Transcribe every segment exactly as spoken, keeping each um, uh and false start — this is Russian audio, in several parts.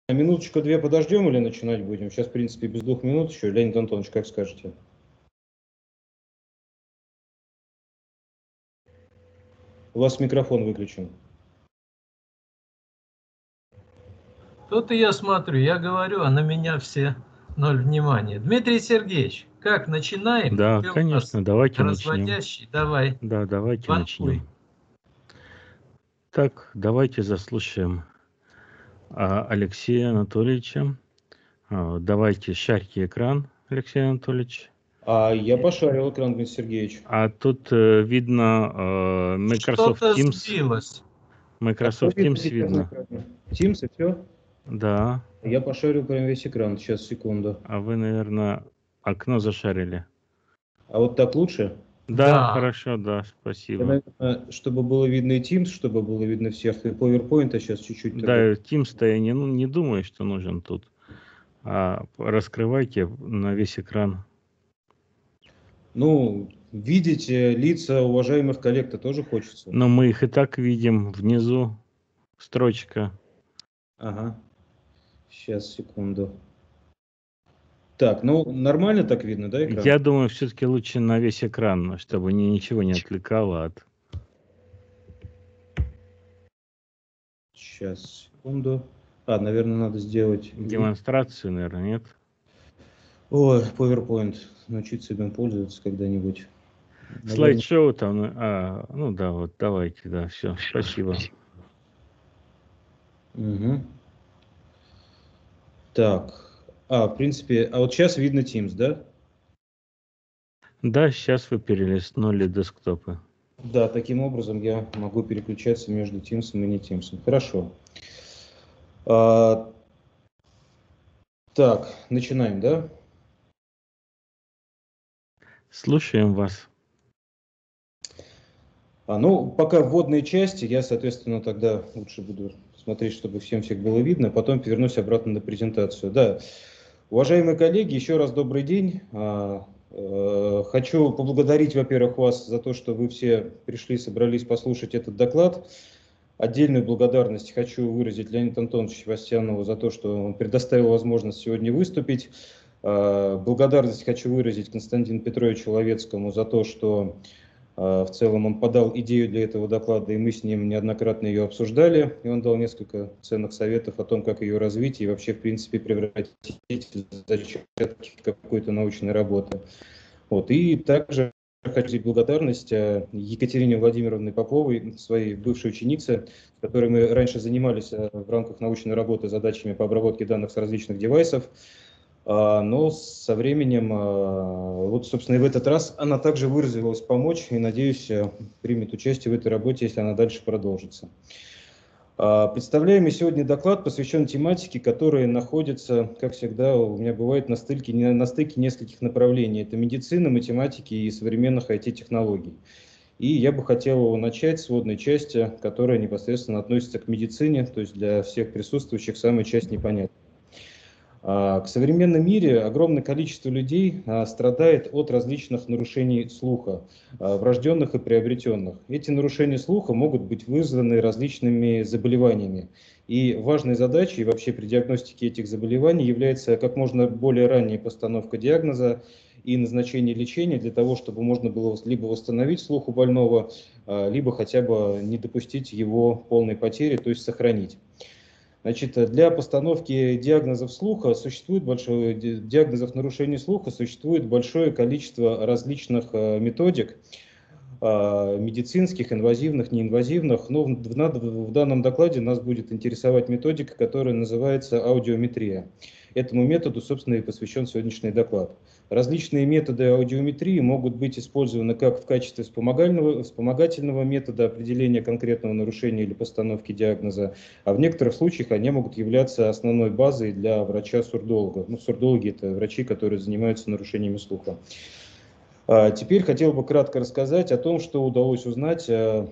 А минуточку-две подождем или начинать будем? Сейчас, в принципе, без двух минут еще. Леонид Антонович, как скажете? У вас микрофон выключен. Тут и я смотрю, я говорю, а на меня все ноль внимания. Дмитрий Сергеевич, как, начинаем? Да, Ты у нас конечно, давайте начнем. разводящий, давай. Да, давайте Банкуй. начнем. Так, давайте заслушаем а, Алексея Анатольевича. А, давайте шарьте экран, Алексей Анатольевич. А я пошарил экран, Дмитрий Сергеевич. А тут э, видно э, Microsoft Что-то Teams. сбилось. Microsoft А Teams сейчас видно. на экране? Teams и все? Да. Я пошарил прям весь экран. Сейчас, секунду. А вы, наверное, окно зашарили. А вот так лучше? Да, Да. хорошо, да, спасибо. Я, наверное, чтобы было видно и Teams, чтобы было видно всех, и PowerPoint, а сейчас чуть-чуть. Да, Teams-то я не, ну, не думаю, что нужен тут. А раскрывайте на весь экран. Ну, видеть э, лица уважаемых коллег-то тоже хочется. Но мы их и так видим. Внизу строчка. Ага. Сейчас, секунду. Так, ну нормально так видно, да, экран? Я думаю, все-таки лучше на весь экран, чтобы ни, ничего не отвлекало от... Сейчас, секунду. А, наверное, надо сделать... Демонстрацию, наверное, нет? Ой, PowerPoint. Научиться им пользоваться когда-нибудь. Наверное... Слайд-шоу там... А, ну да, вот, давайте, да, все, спасибо. Угу. Так. А, в принципе, а вот сейчас видно Teams, да? Да, сейчас вы перелистнули десктопы. Да, таким образом я могу переключаться между Teams и не Teams. Хорошо. А, так, начинаем, да? Слушаем вас. А, ну, пока вводные части, я, соответственно, тогда лучше буду смотреть, чтобы всем всех было видно, потом вернусь обратно на презентацию. Да, уважаемые коллеги, еще раз добрый день. А, э, хочу поблагодарить, во-первых, вас за то, что вы все пришли, собрались послушать этот доклад. Отдельную благодарность хочу выразить Леониду Антоновичу Севастьянову за то, что он предоставил возможность сегодня выступить. А, благодарность хочу выразить Константину Петровичу Ловецкому за то, что в целом он подал идею для этого доклада, и мы с ним неоднократно ее обсуждали, и он дал несколько ценных советов о том, как ее развить и вообще, в принципе, превратить зачатки какой-то научной работы. Вот. И также хочу благодарность Екатерине Владимировне Поповой, своей бывшей ученице, с которой мы раньше занимались в рамках научной работы задачами по обработке данных с различных девайсов. Но со временем, вот, собственно, и в этот раз она также выразилась помочь и, надеюсь, примет участие в этой работе, если она дальше продолжится. Представляемый сегодня доклад посвящен тематике, которая находится, как всегда, у меня бывает на стыке, на стыке нескольких направлений. Это медицина, математики и современных ай ти-технологий. И я бы хотел начать с вводной части, которая непосредственно относится к медицине, то есть для всех присутствующих самая часть непонятна. В современном мире огромное количество людей страдает от различных нарушений слуха, врожденных и приобретенных. Эти нарушения слуха могут быть вызваны различными заболеваниями. И важной задачей вообще при диагностике этих заболеваний является как можно более ранняя постановка диагноза и назначение лечения для того, чтобы можно было либо восстановить слух у больного, либо хотя бы не допустить его полной потери, то есть сохранить. Значит, для постановки диагнозов слуха существует большое, диагнозов нарушений слуха существует большое количество различных методик, медицинских, инвазивных, неинвазивных. Но в, в данном докладе нас будет интересовать методика, которая называется аудиометрия. Этому методу, собственно, и посвящен сегодняшний доклад. Различные методы аудиометрии могут быть использованы как в качестве вспомогательного, вспомогательного метода определения конкретного нарушения или постановки диагноза, а в некоторых случаях они могут являться основной базой для врача-сурдолога. Ну, сурдологи – это врачи, которые занимаются нарушениями слуха. А теперь хотел бы кратко рассказать о том, что удалось узнать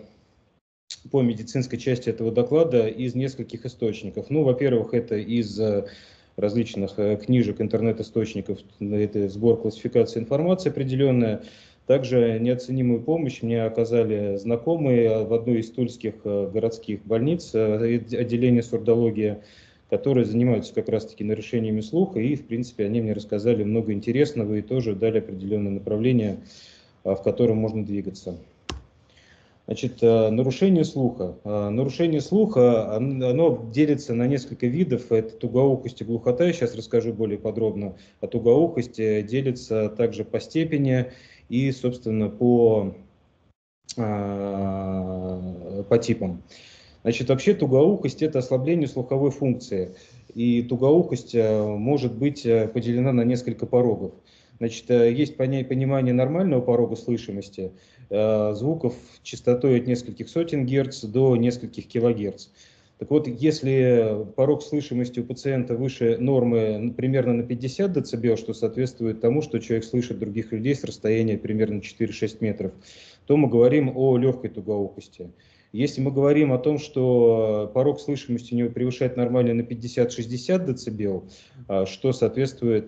по медицинской части этого доклада из нескольких источников. Ну, во-первых, это из различных книжек, интернет-источников, это сбор классификации информации определенная. Также неоценимую помощь мне оказали знакомые в одной из тульских городских больниц, отделение сурдологии, которые занимаются как раз-таки нарушениями слуха, и, в принципе, они мне рассказали много интересного и тоже дали определенное направление, в котором можно двигаться. Значит, нарушение слуха. Нарушение слуха, оно делится на несколько видов. Это тугоухость и глухота, я сейчас расскажу более подробно. А тугоухость делится также по степени и, собственно, по, по типам. Значит, вообще тугоухость – это ослабление слуховой функции. И тугоухость может быть поделена на несколько порогов. Значит, есть понимание нормального порога слышимости, звуков частотой от нескольких сотен герц до нескольких килогерц. Так вот, если порог слышимости у пациента выше нормы примерно на пятьдесят децибел, что соответствует тому, что человек слышит других людей с расстояния примерно четыре-шесть метров, то мы говорим о легкой тугоухости. Если мы говорим о том, что порог слышимости у него превышает нормально на пятьдесят-шестьдесят децибел, что соответствует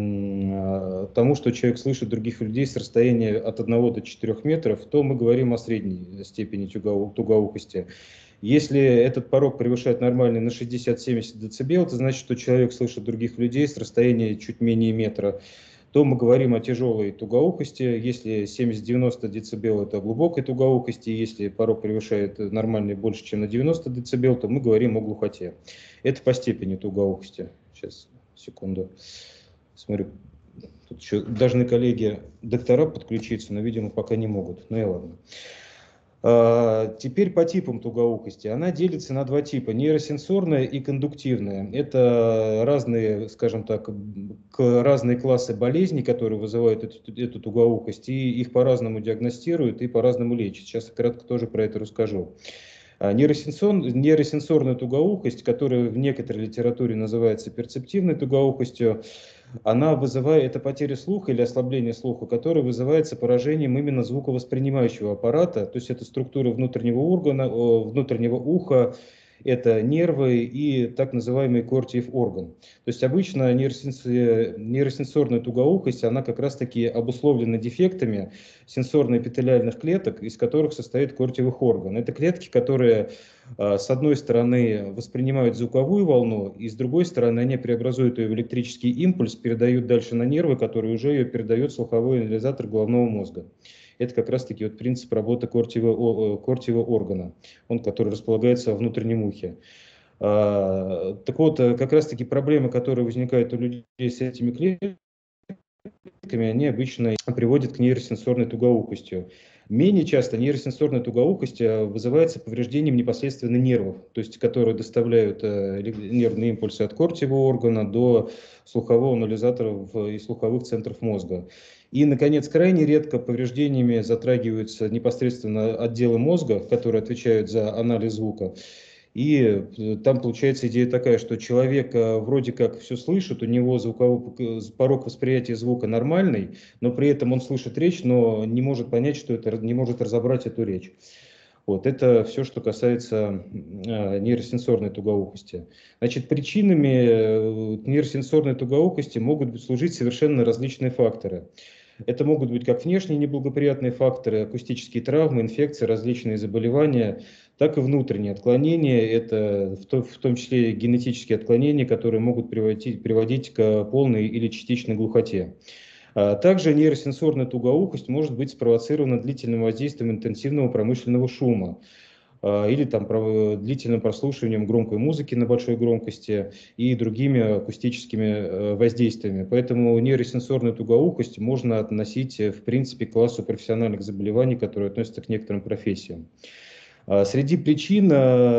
тому, что человек слышит других людей с расстояния от одного до четырёх метров, то мы говорим о средней степени тугоухости. Если этот порог превышает нормально на шестьдесят-семьдесят децибел, это значит, что человек слышит других людей с расстояния чуть менее метра, то мы говорим о тяжелой тугоухости. Если семьдесят-девяносто децибел, это глубокой тугоухости. Если порог превышает нормальный больше, чем на девяносто децибел, то мы говорим о глухоте. Это по степени тугоухости. Сейчас, секунду. Смотрю, тут еще должны коллеги доктора подключиться, но, видимо, пока не могут. Ну и ладно. Теперь по типам тугоухости. Она делится на два типа: нейросенсорная и кондуктивная. Это разные, скажем так, разные классы болезней, которые вызывают эту, эту тугоухость, и их по-разному диагностируют и по-разному лечат. Сейчас я кратко тоже про это расскажу. Нейросенсор, нейросенсорная тугоухость, которая в некоторой литературе называется перцептивной тугоухостью, она вызывает, это потеря слуха или ослабление слуха, которое вызывается поражением именно звуковоспринимающего аппарата, то есть это структура внутреннего органа, внутреннего уха, это нервы и так называемый кортиев орган. То есть обычно нейросенсорная тугоухость, она как раз-таки обусловлена дефектами сенсорно-эпителиальных клеток, из которых состоит кортиевых орган. Это клетки, которые с одной стороны воспринимают звуковую волну, и с другой стороны они преобразуют ее в электрический импульс, передают дальше на нервы, которые уже ее передает слуховой анализатор головного мозга. Это как раз-таки вот принцип работы кортиевого, кортиевого органа, он, который располагается во внутреннем ухе. А, так вот, как раз-таки проблемы, которые возникают у людей с этими клетками, они обычно приводят к нейросенсорной тугоухости. Менее часто нейросенсорная тугоухость вызывается повреждением непосредственно нервов, то есть которые доставляют нервные импульсы от кортиевого органа до слухового анализатора и слуховых центров мозга. И, наконец, крайне редко повреждениями затрагиваются непосредственно отделы мозга, которые отвечают за анализ звука. И там получается идея такая, что человек вроде как все слышит, у него звуковой порог восприятия звука нормальный, но при этом он слышит речь, но не может понять, что это, не может разобрать эту речь. Вот, это все, что касается э, нейросенсорной тугоухости. Значит, причинами нейросенсорной тугоухости могут служить совершенно различные факторы. Это могут быть как внешние неблагоприятные факторы, акустические травмы, инфекции, различные заболевания, так и внутренние отклонения. Это в том, в том числе генетические отклонения, которые могут приводить, приводить к полной или частичной глухоте. Также нейросенсорная тугоухость может быть спровоцирована длительным воздействием интенсивного промышленного шума или там, длительным прослушиванием громкой музыки на большой громкости и другими акустическими воздействиями. Поэтому нейросенсорную тугоухость можно относить, в принципе, к классу профессиональных заболеваний, которые относятся к некоторым профессиям. Среди причин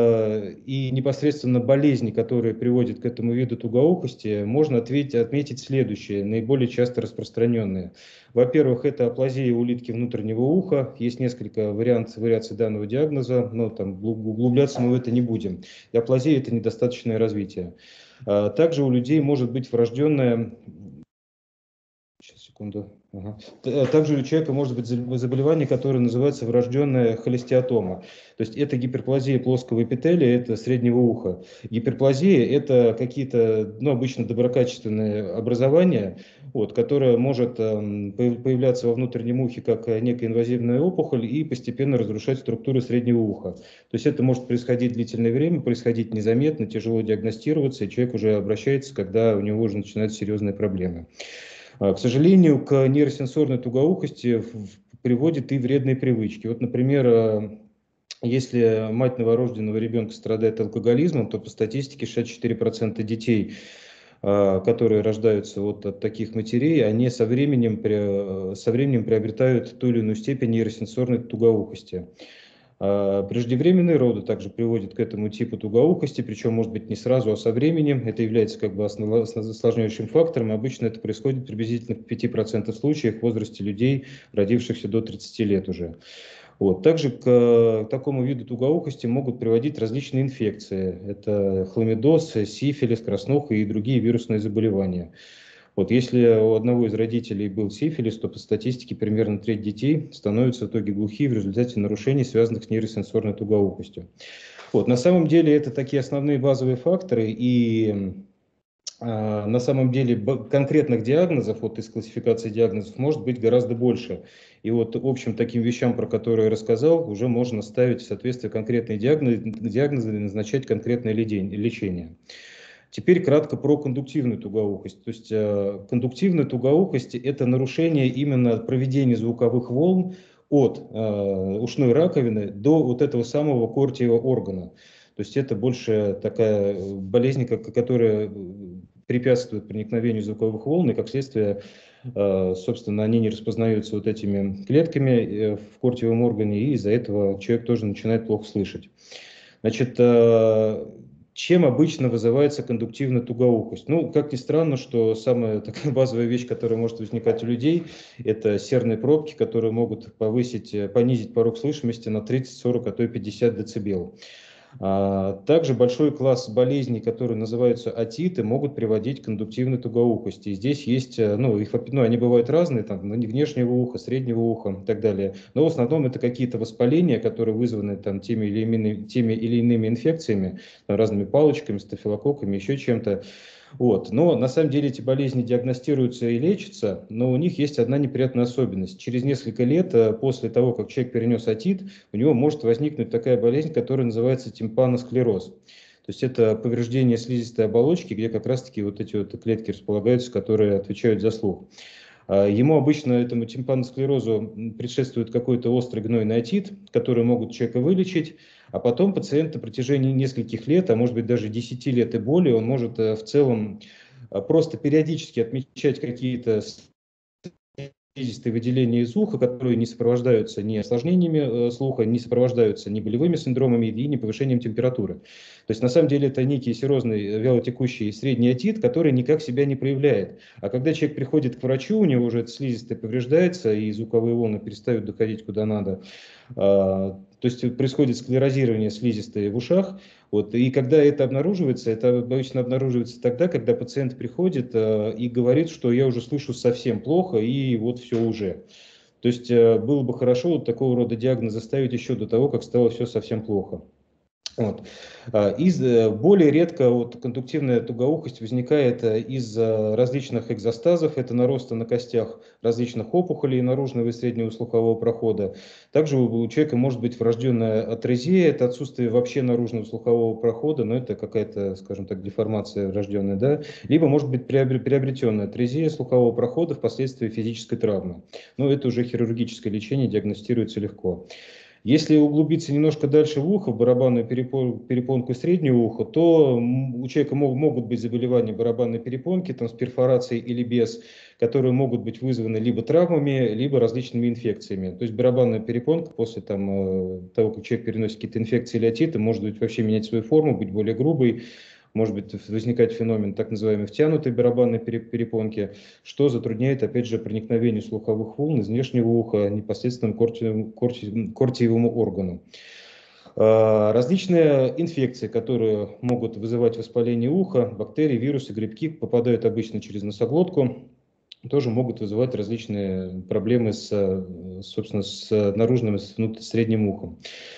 и непосредственно болезней, которые приводят к этому виду тугоухости, можно ответить, отметить следующие, наиболее часто распространенные. Во-первых, это аплазия улитки внутреннего уха. Есть несколько вариантов, вариаций данного диагноза, но там углубляться мы в это не будем. И аплазия – это недостаточное развитие. Также у людей может быть врожденная... Сейчас, Секунду. Ага. Также у человека может быть заболевание, которое называется врожденная холестиотома. То есть это гиперплазия плоского эпителия, это среднего уха. Гиперплазия – это какие-то, ну, обычно доброкачественные образования, вот, которое может э, появляться во внутреннем ухе как некая инвазивная опухоль и постепенно разрушать структуру среднего уха. То есть это может происходить длительное время, происходить незаметно, тяжело диагностироваться, и человек уже обращается, когда у него уже начинаются серьезные проблемы. К сожалению, к нейросенсорной тугоухости приводит и вредные привычки. Вот, например, если мать новорожденного ребенка страдает алкоголизмом, то по статистике шестьдесят четыре процента детей, которые рождаются вот от таких матерей, они со временем, со временем приобретают ту или иную степень нейросенсорной тугоухости. Преждевременные роды также приводят к этому типу тугоухости, причем, может быть, не сразу, а со временем. Это является как бы осложняющим фактором. Обычно это происходит приблизительно в пяти процентах случаев в возрасте людей, родившихся до тридцати лет уже. Вот. Также к такому виду тугоухости могут приводить различные инфекции. Это хламидоз, сифилис, краснуха и другие вирусные заболевания. Вот если у одного из родителей был сифилис, то по статистике примерно треть детей становятся в итоге глухи в результате нарушений, связанных с нейросенсорной тугоухостью. Вот, на самом деле это такие основные базовые факторы, и а, на самом деле конкретных диагнозов, вот из классификации диагнозов, может быть гораздо больше. И вот общим таким вещам, про которые я рассказал, уже можно ставить в соответствие конкретные диагнозы, диагнозы и назначать конкретное лечение. Теперь кратко про кондуктивную тугоухость. То есть э, кондуктивная тугоухость – это нарушение именно проведения звуковых волн от э, ушной раковины до вот этого самого кортиевого органа. То есть это больше такая болезнь, которая препятствует проникновению звуковых волн, и как следствие, э, собственно, они не распознаются вот этими клетками в кортиевом органе, и из-за этого человек тоже начинает плохо слышать. Значит, э, чем обычно вызывается кондуктивная тугоухость? Ну, как ни странно, что самая такая базовая вещь, которая может возникать у людей, это серные пробки, которые могут повысить, понизить порог слышимости на тридцать, сорок, а то и пятьдесят децибел. Также большой класс болезней, которые называются отиты, могут приводить к кондуктивной тугоухости. И здесь есть, ну, их, ну, они бывают разные, там, внешнего уха, среднего уха и так далее. Но в основном это какие-то воспаления, которые вызваны там, теми, или иными, теми или иными инфекциями, там, разными палочками, стафилококками, еще чем-то. Вот. Но на самом деле эти болезни диагностируются и лечатся, но у них есть одна неприятная особенность. Через несколько лет после того, как человек перенес отит, у него может возникнуть такая болезнь, которая называется тимпаносклероз. То есть это повреждение слизистой оболочки, где как раз-таки вот эти вот клетки располагаются, которые отвечают за слух. Ему обычно, этому тимпаносклерозу, предшествует какой-то острый гнойный отит, который могут человека вылечить, а потом пациент на протяжении нескольких лет, а может быть даже десяти лет и более, он может в целом просто периодически отмечать какие-то слизистые выделения из уха, которые не сопровождаются ни осложнениями слуха, не сопровождаются ни болевыми синдромами и ни повышением температуры. То есть на самом деле это некий серозный вялотекущий средний отит, который никак себя не проявляет. А когда человек приходит к врачу, у него уже слизистая повреждается и звуковые волны перестают доходить куда надо. То есть происходит склерозирование слизистой в ушах. Вот, и когда это обнаруживается, это обычно обнаруживается тогда, когда пациент приходит э, и говорит, что я уже слышу совсем плохо, и вот все уже. То есть э, было бы хорошо вот такого рода диагнозы ставить еще до того, как стало все совсем плохо. Вот. Из, более редко вот, кондуктивная тугоухость возникает из различных экзостазов, это нароста на костях различных опухолей наружного и среднего слухового прохода. Также у человека может быть врожденная атрезия, это отсутствие вообще наружного слухового прохода, но это какая-то, скажем так, деформация врожденная, да? Либо может быть приобретенная атрезия слухового прохода впоследствии физической травмы. Но это уже хирургическое лечение, диагностируется легко. Если углубиться немножко дальше в ухо, в барабанную перепонку среднего уха, то у человека могут быть заболевания барабанной перепонки там, с перфорацией или без, которые могут быть вызваны либо травмами, либо различными инфекциями. То есть барабанная перепонка после там, того, как человек переносит какие-то инфекции или отиты, может быть вообще менять свою форму, быть более грубой. Может быть возникать феномен так называемой втянутой барабанной перепонки, что затрудняет, опять же, проникновение слуховых волн из внешнего уха непосредственно к кортиевому, кортиевому органу. Различные инфекции, которые могут вызывать воспаление уха, бактерии, вирусы, грибки, попадают обычно через носоглотку. тоже могут вызывать различные проблемы с, собственно, с наружным и с средним ухом.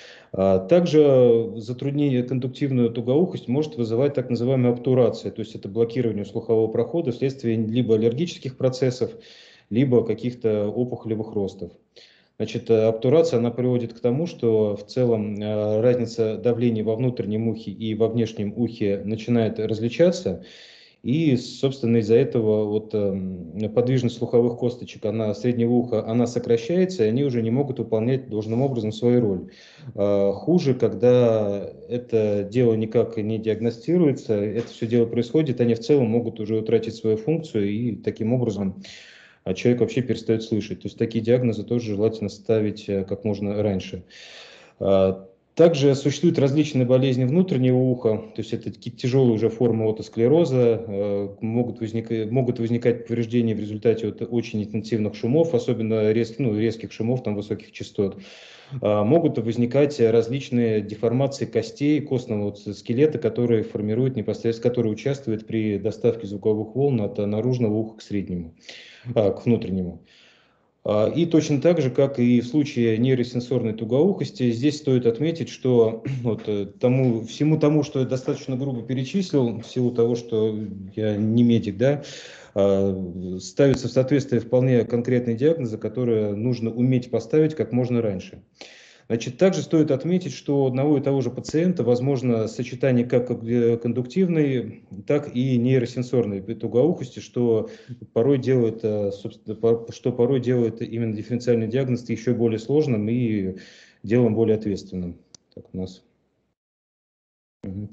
Также затруднение кондуктивную тугоухость может вызывать так называемая обтурация, то есть это блокирование слухового прохода вследствие либо аллергических процессов, либо каких-то опухолевых ростов. Значит, обтурация, она приводит к тому, что в целом разница давления во внутреннем ухе и во внешнем ухе начинает различаться. И, собственно, из-за этого вот, э, подвижность слуховых косточек она, среднего уха она сокращается, и они уже не могут выполнять должным образом свою роль. Э, хуже, когда это дело никак не диагностируется, это все дело происходит, они в целом могут уже утратить свою функцию, и таким образом человек вообще перестает слышать. То есть такие диагнозы тоже желательно ставить как можно раньше. Также существуют различные болезни внутреннего уха, то есть это тяжелые уже формы отосклероза, могут возникать, могут возникать повреждения в результате вот очень интенсивных шумов, особенно резких, ну, резких шумов, там, высоких частот. Могут возникать различные деформации костей костного вот скелета, которые формируют непосредственно, которые участвуют при доставке звуковых волн от наружного уха к среднему, к внутреннему. И точно так же, как и в случае нейросенсорной тугоухости, здесь стоит отметить, что вот тому, всему тому, что я достаточно грубо перечислил, в силу того, что я не медик, да, ставится в соответствие вполне конкретные диагнозы, которые нужно уметь поставить как можно раньше. Значит, также стоит отметить, что у одного и того же пациента возможно сочетание как кондуктивной, так и нейросенсорной тугоухости, что порой делает, собственно, что порой делает именно дифференциальный диагноз еще более сложным и делом более ответственным. Так, у нас. Угу.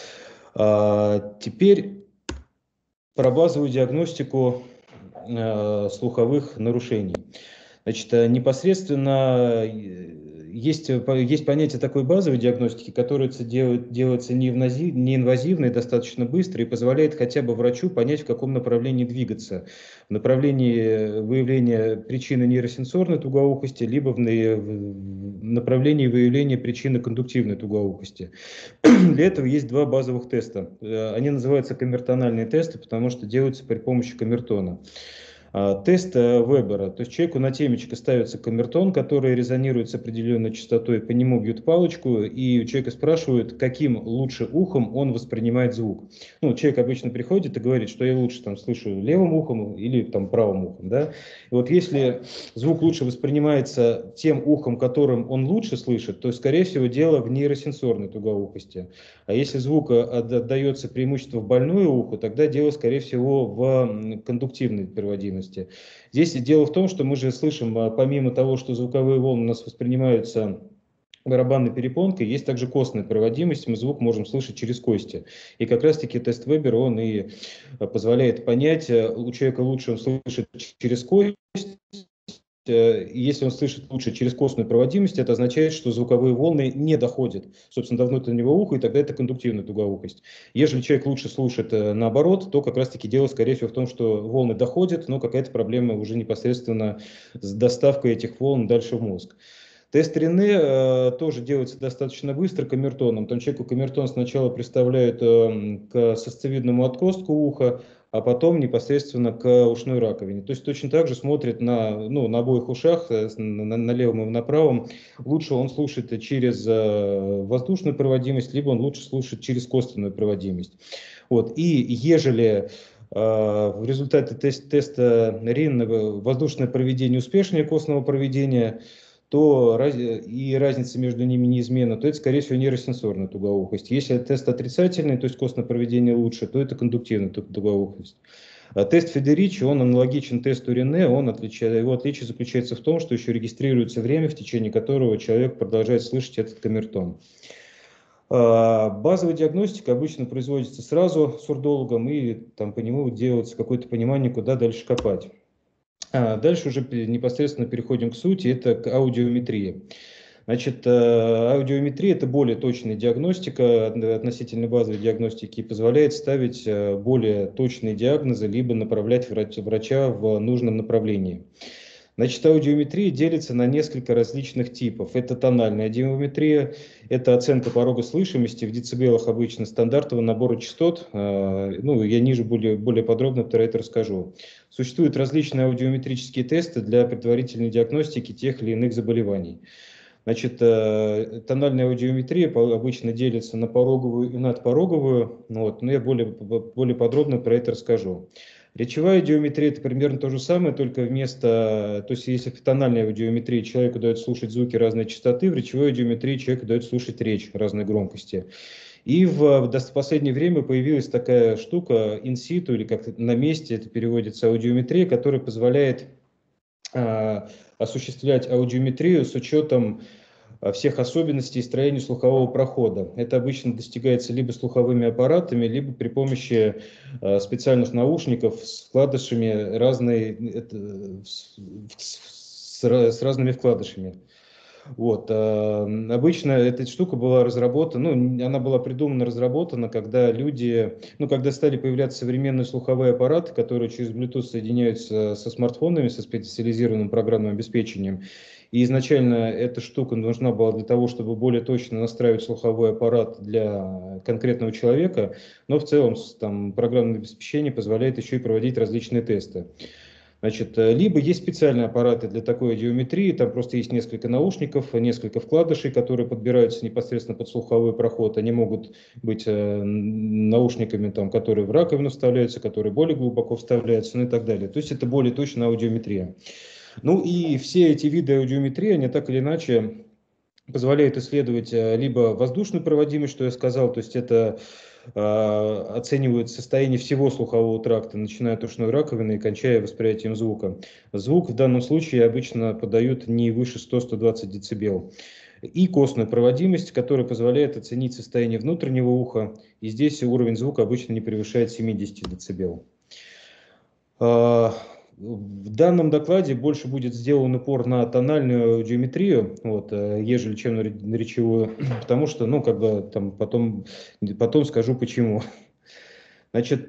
А, теперь про базовую диагностику э, слуховых нарушений. Значит, непосредственно есть, есть понятие такой базовой диагностики, которая делает, делается неинвазивно и достаточно быстро и позволяет хотя бы врачу понять, в каком направлении двигаться. В направлении выявления причины нейросенсорной тугоухости, либо в направлении выявления причины кондуктивной тугоухости. Для этого есть два базовых теста. Они называются камертональные тесты, потому что делаются при помощи камертона. Тест Вебера, то есть человеку на темечко ставится камертон, который резонирует с определенной частотой, по нему бьют палочку, и у человека спрашивают, каким лучше ухом он воспринимает звук. Ну, человек обычно приходит и говорит, что я лучше там слышу левым ухом или там правым ухом, да. И вот если звук лучше воспринимается тем ухом, которым он лучше слышит, то, скорее всего, дело в нейросенсорной тугоухости. А если звук отдается преимущество в больное ухо, тогда дело, скорее всего, в кондуктивной переводимости. Здесь дело в том, что мы же слышим, помимо того, что звуковые волны у нас воспринимаются барабанной перепонкой, есть также костная проводимость, мы звук можем слышать через кости. И как раз-таки тест Вебера, он и позволяет понять, у человека лучше он слышит через кость. Если он слышит лучше через костную проводимость, это означает, что звуковые волны не доходят, собственно, до внутреннего уха, и тогда это кондуктивная тугоухость. Если человек лучше слушает наоборот, то как раз-таки дело, скорее всего, в том, что волны доходят, но какая-то проблема уже непосредственно с доставкой этих волн дальше в мозг. Тест Рене э, тоже делается достаточно быстро камертоном. Там человеку камертон сначала представляют э, к сосцевидному отростку уха, а потом непосредственно к ушной раковине. То есть точно так же смотрит на, ну, на обоих ушах, на, на левом и на правом. Лучше он слушает через э, воздушную проводимость, либо он лучше слушает через костную проводимость. Вот. И ежели в результате тест, теста РИН воздушное проведение успешнее костного проведения, то раз, и разница между ними неизменна, то это, скорее всего, нейросенсорная тугоухость. Если тест отрицательный, то есть костное проведение лучше, то это кондуктивная тугоухость. А тест Федеричи, он аналогичен тесту Рене, он отличает, его отличие заключается в том, что еще регистрируется время, в течение которого человек продолжает слышать этот камертон. Базовая диагностика обычно производится сразу сурдологом, и там по нему делается какое-то понимание, куда дальше копать. А дальше уже непосредственно переходим к сути, это к аудиометрии. Значит, аудиометрия – это более точная диагностика, относительно базовой диагностики, и позволяет ставить более точные диагнозы, либо направлять врача в нужном направлении. Значит, аудиометрия делится на несколько различных типов. Это тональная аудиометрия, это оценка порога слышимости в децибелах обычно стандартного набора частот. Ну, я ниже более, более подробно про это расскажу. Существуют различные аудиометрические тесты для предварительной диагностики тех или иных заболеваний. Значит, тональная аудиометрия обычно делится на пороговую и надпороговую, вот, но я более, более подробно про это расскажу. Речевая аудиометрия — это примерно то же самое, только вместо, то есть если в тональной аудиометрии человеку дают слушать звуки разной частоты, в речевой аудиометрии человеку дают слушать речь разной громкости. И в, в последнее время появилась такая штука in-situ, или как на месте это переводится, аудиометрия, которая позволяет а, осуществлять аудиометрию с учетом всех особенностей строения слухового прохода. Это обычно достигается либо слуховыми аппаратами, либо при помощи э, специальных наушников с вкладышами разные, это, с, с, с разными вкладышами. Вот. Э, обычно эта штука была разработана, ну, она была придумана, разработана, когда люди, ну, когда стали появляться современные слуховые аппараты, которые через Bluetooth соединяются со смартфонами, со специализированным программным обеспечением. И изначально эта штука нужна была для того, чтобы более точно настраивать слуховой аппарат для конкретного человека, но в целом там, программное обеспечение позволяет еще и проводить различные тесты. Значит, либо есть специальные аппараты для такой аудиометрии, там просто есть несколько наушников, несколько вкладышей, которые подбираются непосредственно под слуховой проход. Они могут быть э, наушниками, там, которые в раковину вставляются, которые более глубоко вставляются, ну и так далее. То есть это более точная аудиометрия. Ну и все эти виды аудиометрии, они так или иначе позволяют исследовать либо воздушную проводимость, что я сказал, то есть это э, оценивают состояние всего слухового тракта, начиная от ушной раковины и кончая восприятием звука. Звук в данном случае обычно подают не выше ста — ста двадцати децибел. И костную проводимость, которая позволяет оценить состояние внутреннего уха, и здесь уровень звука обычно не превышает семидесяти децибел. В данном докладе больше будет сделан упор на тональную аудиометрию, вот, ежели чем на речевую, потому что, ну, как бы, там, потом, потом скажу почему. Значит,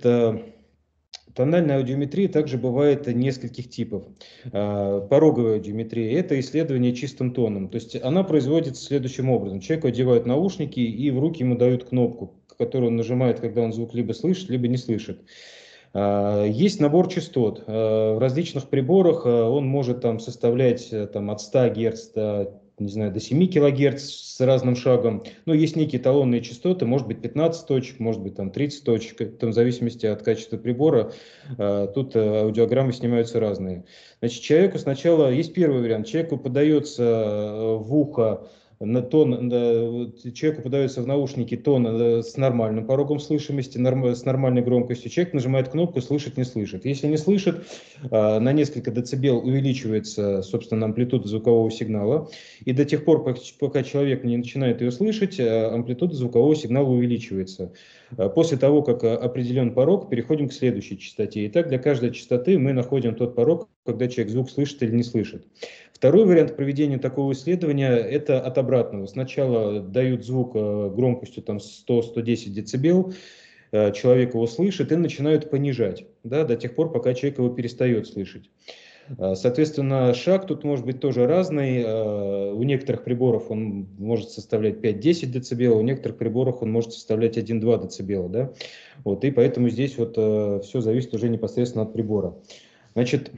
тональная аудиометрия также бывает нескольких типов. Пороговая аудиометрия – это исследование чистым тоном, то есть она производится следующим образом. Человеку одевают наушники и в руки ему дают кнопку, которую он нажимает, когда он звук либо слышит, либо не слышит. Есть набор частот. В различных приборах он может там составлять там, от ста герц до, не знаю, до семи килогерц с разным шагом. Но есть некие эталонные частоты, может быть пятнадцать точек, может быть там тридцать точек, там, в зависимости от качества прибора. Тут аудиограммы снимаются разные. Значит, человеку сначала, есть первый вариант, человеку подается в ухо на тон, человеку подается в наушники тон с нормальным порогом слышимости, с нормальной громкостью. Человек нажимает кнопку «слышит», не слышит. Если не слышит, на несколько децибел увеличивается, собственно, амплитуда звукового сигнала. И до тех пор, пока человек не начинает ее слышать, амплитуда звукового сигнала увеличивается. После того, как определен порог, переходим к следующей частоте. Итак, для каждой частоты мы находим тот порог, когда человек звук слышит или не слышит. Второй вариант проведения такого исследования – это от обратного. Сначала дают звук громкостью там, сто — сто десять децибел, человек его слышит и начинают понижать, да, до тех пор, пока человек его перестает слышать. Соответственно, шаг тут может быть тоже разный. У некоторых приборов он может составлять пять — десять децибел, у некоторых приборов он может составлять один — два децибела. Да? Вот, и поэтому здесь вот все зависит уже непосредственно от прибора. Значит,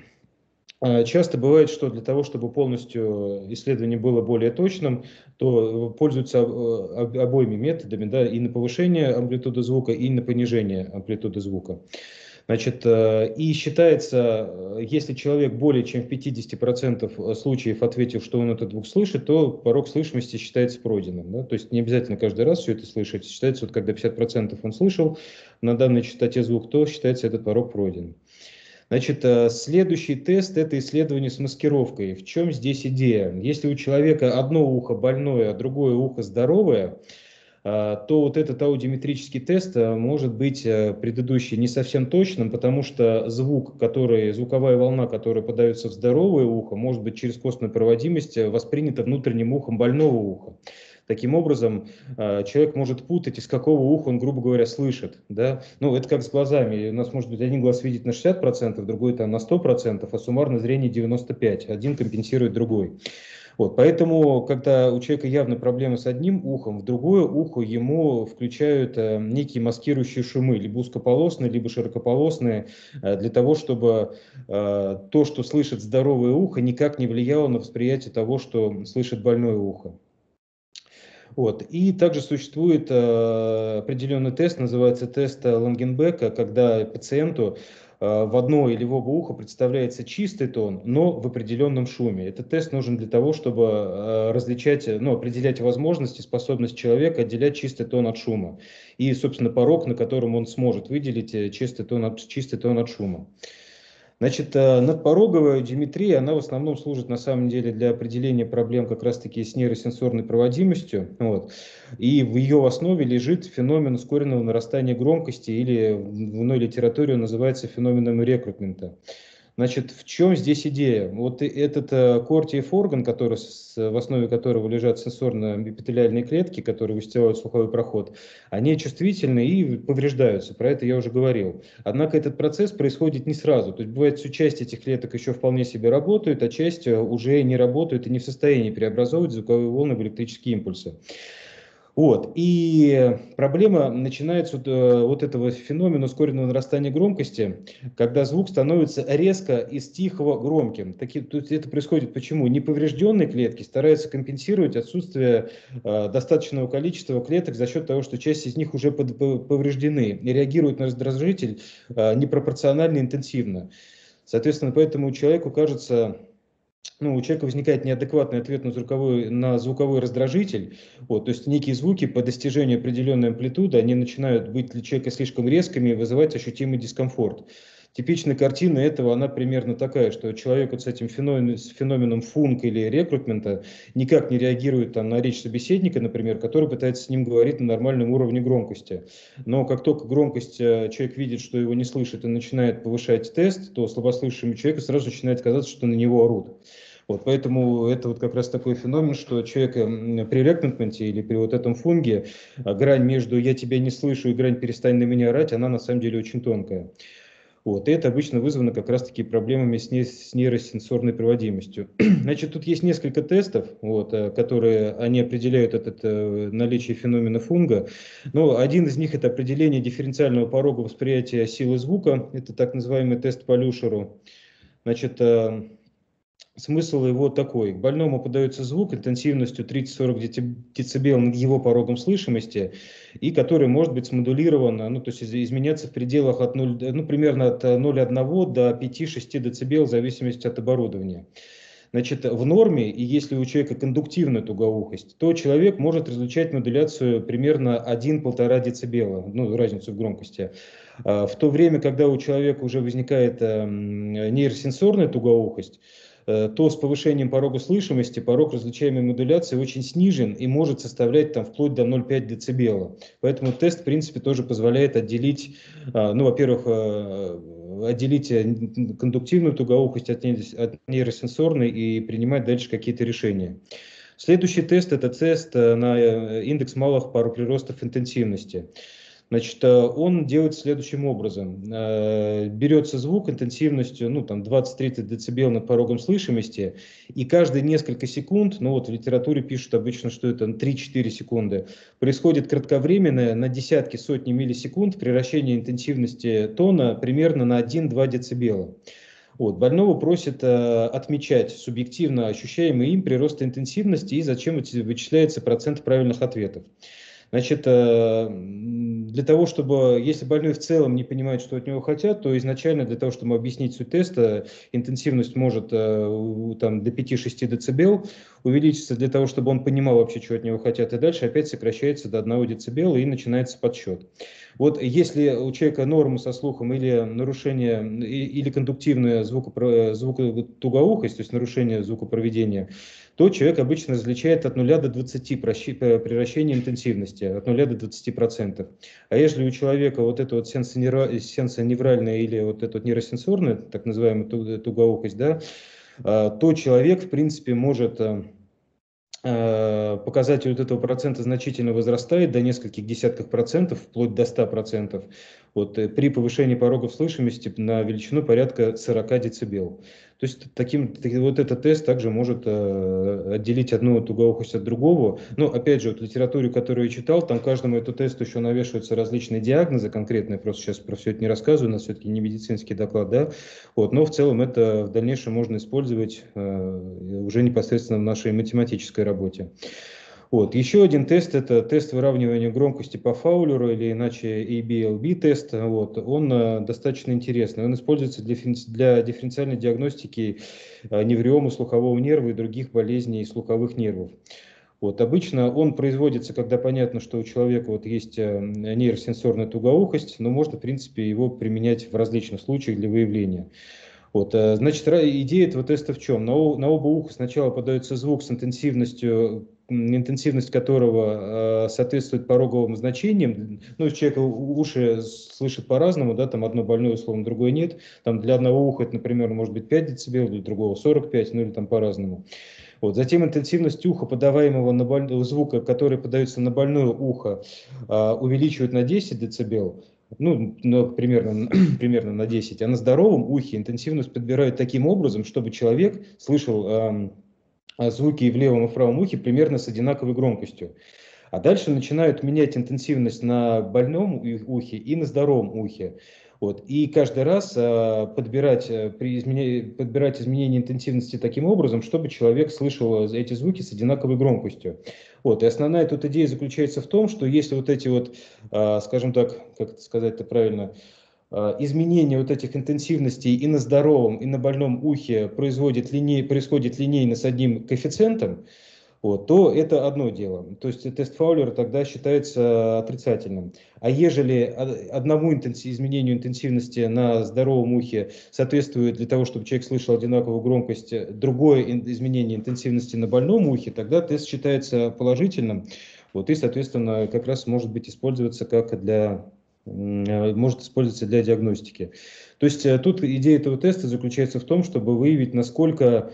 часто бывает, что для того, чтобы полностью исследование было более точным, то пользуются обоими методами, да, и на повышение амплитуды звука, и на понижение амплитуды звука. Значит, и считается, если человек более чем в пятидесяти процентах случаев ответил, что он этот звук слышит, то порог слышимости считается пройденным. Да? То есть не обязательно каждый раз все это слышать. Считается, вот когда пятьдесят процентов он слышал на данной частоте звук, то считается этот порог пройденным. Значит, следующий тест – это исследование с маскировкой. В чем здесь идея? Если у человека одно ухо больное, а другое ухо здоровое, то вот этот аудиометрический тест может быть предыдущий не совсем точным, потому что звук, который, звуковая волна, которая подается в здоровое ухо, может быть через костную проводимость воспринята внутренним ухом больного уха. Таким образом, человек может путать, из какого уха он, грубо говоря, слышит. Да? Ну, это как с глазами. У нас может быть один глаз видит на шестьдесят процентов, другой там на сто процентов, а суммарно зрение девяносто пять процентов. Один компенсирует другой. Вот, поэтому, когда у человека явно проблемы с одним ухом, в другое ухо ему включают э, некие маскирующие шумы, либо узкополосные, либо широкополосные, э, для того, чтобы э, то, что слышит здоровое ухо, никак не влияло на восприятие того, что слышит больное ухо. Вот. И также существует э, определенный тест, называется тест Лангенбека, когда пациенту в одно или в оба уха представляется чистый тон, но в определенном шуме. Этот тест нужен для того, чтобы различать, ну, определять возможности, способность человека отделять чистый тон от шума. И, собственно, порог, на котором он сможет выделить чистый тон от, чистый тон от шума. Значит, надпороговая аудиометрия, она в основном служит на самом деле для определения проблем как раз-таки с нейросенсорной проводимостью. Вот. И в ее основе лежит феномен ускоренного нарастания громкости, или в иной литературе он называется феноменом рекрутмента. Значит, в чем здесь идея? Вот этот кортиев орган, который, в основе которого лежат сенсорно-эпителиальные клетки, которые выстилают слуховой проход, они чувствительны и повреждаются, про это я уже говорил. Однако этот процесс происходит не сразу, то есть бывает, что часть этих клеток еще вполне себе работают, а часть уже не работает и не в состоянии преобразовывать звуковые волны в электрические импульсы. Вот. И проблема начинается от вот этого феномена ускоренного нарастания громкости, когда звук становится резко из тихого громким. Таки, то есть это происходит почему? Неповрежденные клетки стараются компенсировать отсутствие э, достаточного количества клеток за счет того, что часть из них уже под, повреждены и реагируют на раздражитель э, непропорционально интенсивно. Соответственно, поэтому человеку кажется... Ну, у человека возникает неадекватный ответ на звуковой, на звуковой раздражитель. Вот, то есть некие звуки по достижению определенной амплитуды, они начинают быть для человека слишком резкими и вызывать ощутимый дискомфорт. Типичная картина этого, она примерно такая, что человек вот с этим феноменом, с феноменом функ или рекрутмента никак не реагирует там, на речь собеседника, например, который пытается с ним говорить на нормальном уровне громкости. Но как только громкость человек видит, что его не слышит и начинает повышать тест, то слабослышащему человеку сразу начинает казаться, что на него орут. Вот, поэтому это вот как раз такой феномен, что человек при рекрутменте или при вот этом фунге, грань между «я тебя не слышу» и грань «перестань на меня орать», она на самом деле очень тонкая. Вот, и это обычно вызвано как раз-таки проблемами с, не, с нейросенсорной проводимостью. Значит, тут есть несколько тестов, вот, которые они определяют это, это наличие феномена фунга. Но один из них — это определение дифференциального порога восприятия силы звука. Это так называемый тест по Люшеру. Значит, смысл его такой. К больному подается звук интенсивностью тридцать-сорок децибел над его порогом слышимости, и который может быть смодулирован, ну, то есть изменяться в пределах от ноль, ну, примерно от ноль целых одного до пяти-шести децибел в зависимости от оборудования. Значит, в норме, и если у человека кондуктивная тугоухость, то человек может различать модуляцию примерно один-полтора децибела, ну, разницу в громкости. В то время, когда у человека уже возникает нейросенсорная тугоухость, то с повышением порога слышимости порог различаемой модуляции очень снижен и может составлять там вплоть до ноль целых пять десятых децибела. Поэтому тест, в принципе, тоже позволяет отделить, ну, во-первых, отделить кондуктивную тугоухость от нейросенсорной и принимать дальше какие-то решения. Следующий тест — это тест на индекс малых пароприростов интенсивности. Значит, он делает следующим образом. Берется звук интенсивностью, ну, там, двадцать-тридцать децибел над порогом слышимости, и каждые несколько секунд, ну, вот в литературе пишут обычно, что это три-четыре секунды, происходит кратковременное на десятки, сотни миллисекунд превращение интенсивности тона примерно на один-два децибела. Вот, больного просят э, отмечать субъективно ощущаемый им прирост интенсивности и зачем вычисляется процент правильных ответов. Значит, для того, чтобы, если больной в целом не понимает, что от него хотят, то изначально для того, чтобы объяснить суть теста, интенсивность может там, до пяти-шести децибел увеличиться для того, чтобы он понимал вообще, что от него хотят, и дальше опять сокращается до одного децибела и начинается подсчет. Вот если у человека норма со слухом или нарушение, или кондуктивная звукотугоухость, то есть нарушение звукопроведения, то человек обычно различает от нуля до двадцати превращения интенсивности, от нуля до двадцати процентов. А если у человека вот эта вот сенсоневральная или вот эта вот нейросенсорная, так называемая тугоухость, да, то человек, в принципе, может показатель вот этого процента значительно возрастает до нескольких десятков процентов, вплоть до ста процентов. Вот, при повышении порогов слышимости на величину порядка сорока децибел. То есть таким, вот этот тест также может э, отделить одну тугоухость от другого. Но опять же, вот в литературе, которую я читал, там каждому этому тесту еще навешиваются различные диагнозы конкретные. Просто сейчас про все это не рассказываю, у нас все-таки не медицинский доклад, да. Вот, но в целом это в дальнейшем можно использовать э, уже непосредственно в нашей математической работе. Вот. Еще один тест – это тест выравнивания громкости по Фаулеру, или иначе эй би эл би тест. Вот. Он э, достаточно интересный. Он используется для, для дифференциальной диагностики э, невриома слухового нерва и других болезней слуховых нервов. Вот. Обычно он производится, когда понятно, что у человека вот есть э, нейросенсорная тугоухость, но можно, в принципе, его применять в различных случаях для выявления. Вот, значит, идея этого теста в чем? На, на оба уха сначала подается звук с интенсивностью, интенсивность которого э, соответствует пороговым значениям. Ну, человек уши слышит по-разному, да, там одно больное условно, другое нет. Там для одного уха это, например, может быть пять децибел, для другого сорок пять, ну или там по-разному. Вот. Затем интенсивность уха, подаваемого на больное, звука, который подается на больное ухо, э, увеличивают на десять децибел. Ну, ну, примерно, примерно на десять, а на здоровом ухе интенсивность подбирают таким образом, чтобы человек слышал э, звуки и в левом и в правом ухе примерно с одинаковой громкостью. А дальше начинают менять интенсивность на больном ухе и на здоровом ухе. Вот. И каждый раз э, подбирать, при изменении, подбирать изменение интенсивности таким образом, чтобы человек слышал эти звуки с одинаковой громкостью. Вот. И основная тут идея заключается в том, что если вот эти вот, э, скажем так, как это сказать-то правильно, э, изменения вот этих интенсивностей и на здоровом, и на больном ухе производит линей, происходит линейно с одним коэффициентом, вот, то это одно дело. То есть тест Фаулера тогда считается отрицательным. А ежели одному интенсив, изменению интенсивности на здоровом ухе соответствует для того, чтобы человек слышал одинаковую громкость, другое изменение интенсивности на больном ухе, тогда тест считается положительным. Вот, и, соответственно, как раз может быть использоваться как для, может использоваться для диагностики. То есть тут идея этого теста заключается в том, чтобы выявить, насколько,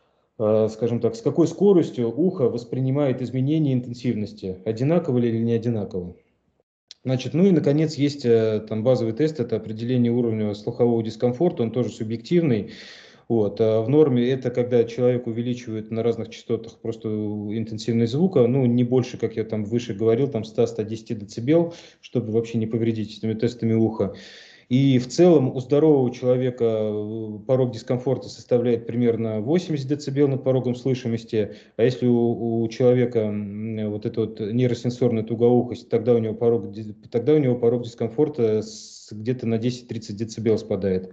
скажем так, с какой скоростью ухо воспринимает изменения интенсивности, одинаково или не одинаково. Значит, ну и, наконец, есть там базовый тест, это определение уровня слухового дискомфорта, он тоже субъективный. Вот. А в норме это когда человек увеличивает на разных частотах просто интенсивность звука, ну не больше, как я там выше говорил, там сто — сто десять децибел, чтобы вообще не повредить этими тестами уха. И в целом у здорового человека порог дискомфорта составляет примерно восемьдесят децибел над порогом слышимости, а если у, у человека вот эта вот нейросенсорная тугоухость, тогда у него порог, тогда у него порог дискомфорта где-то на десять-тридцать децибел спадает.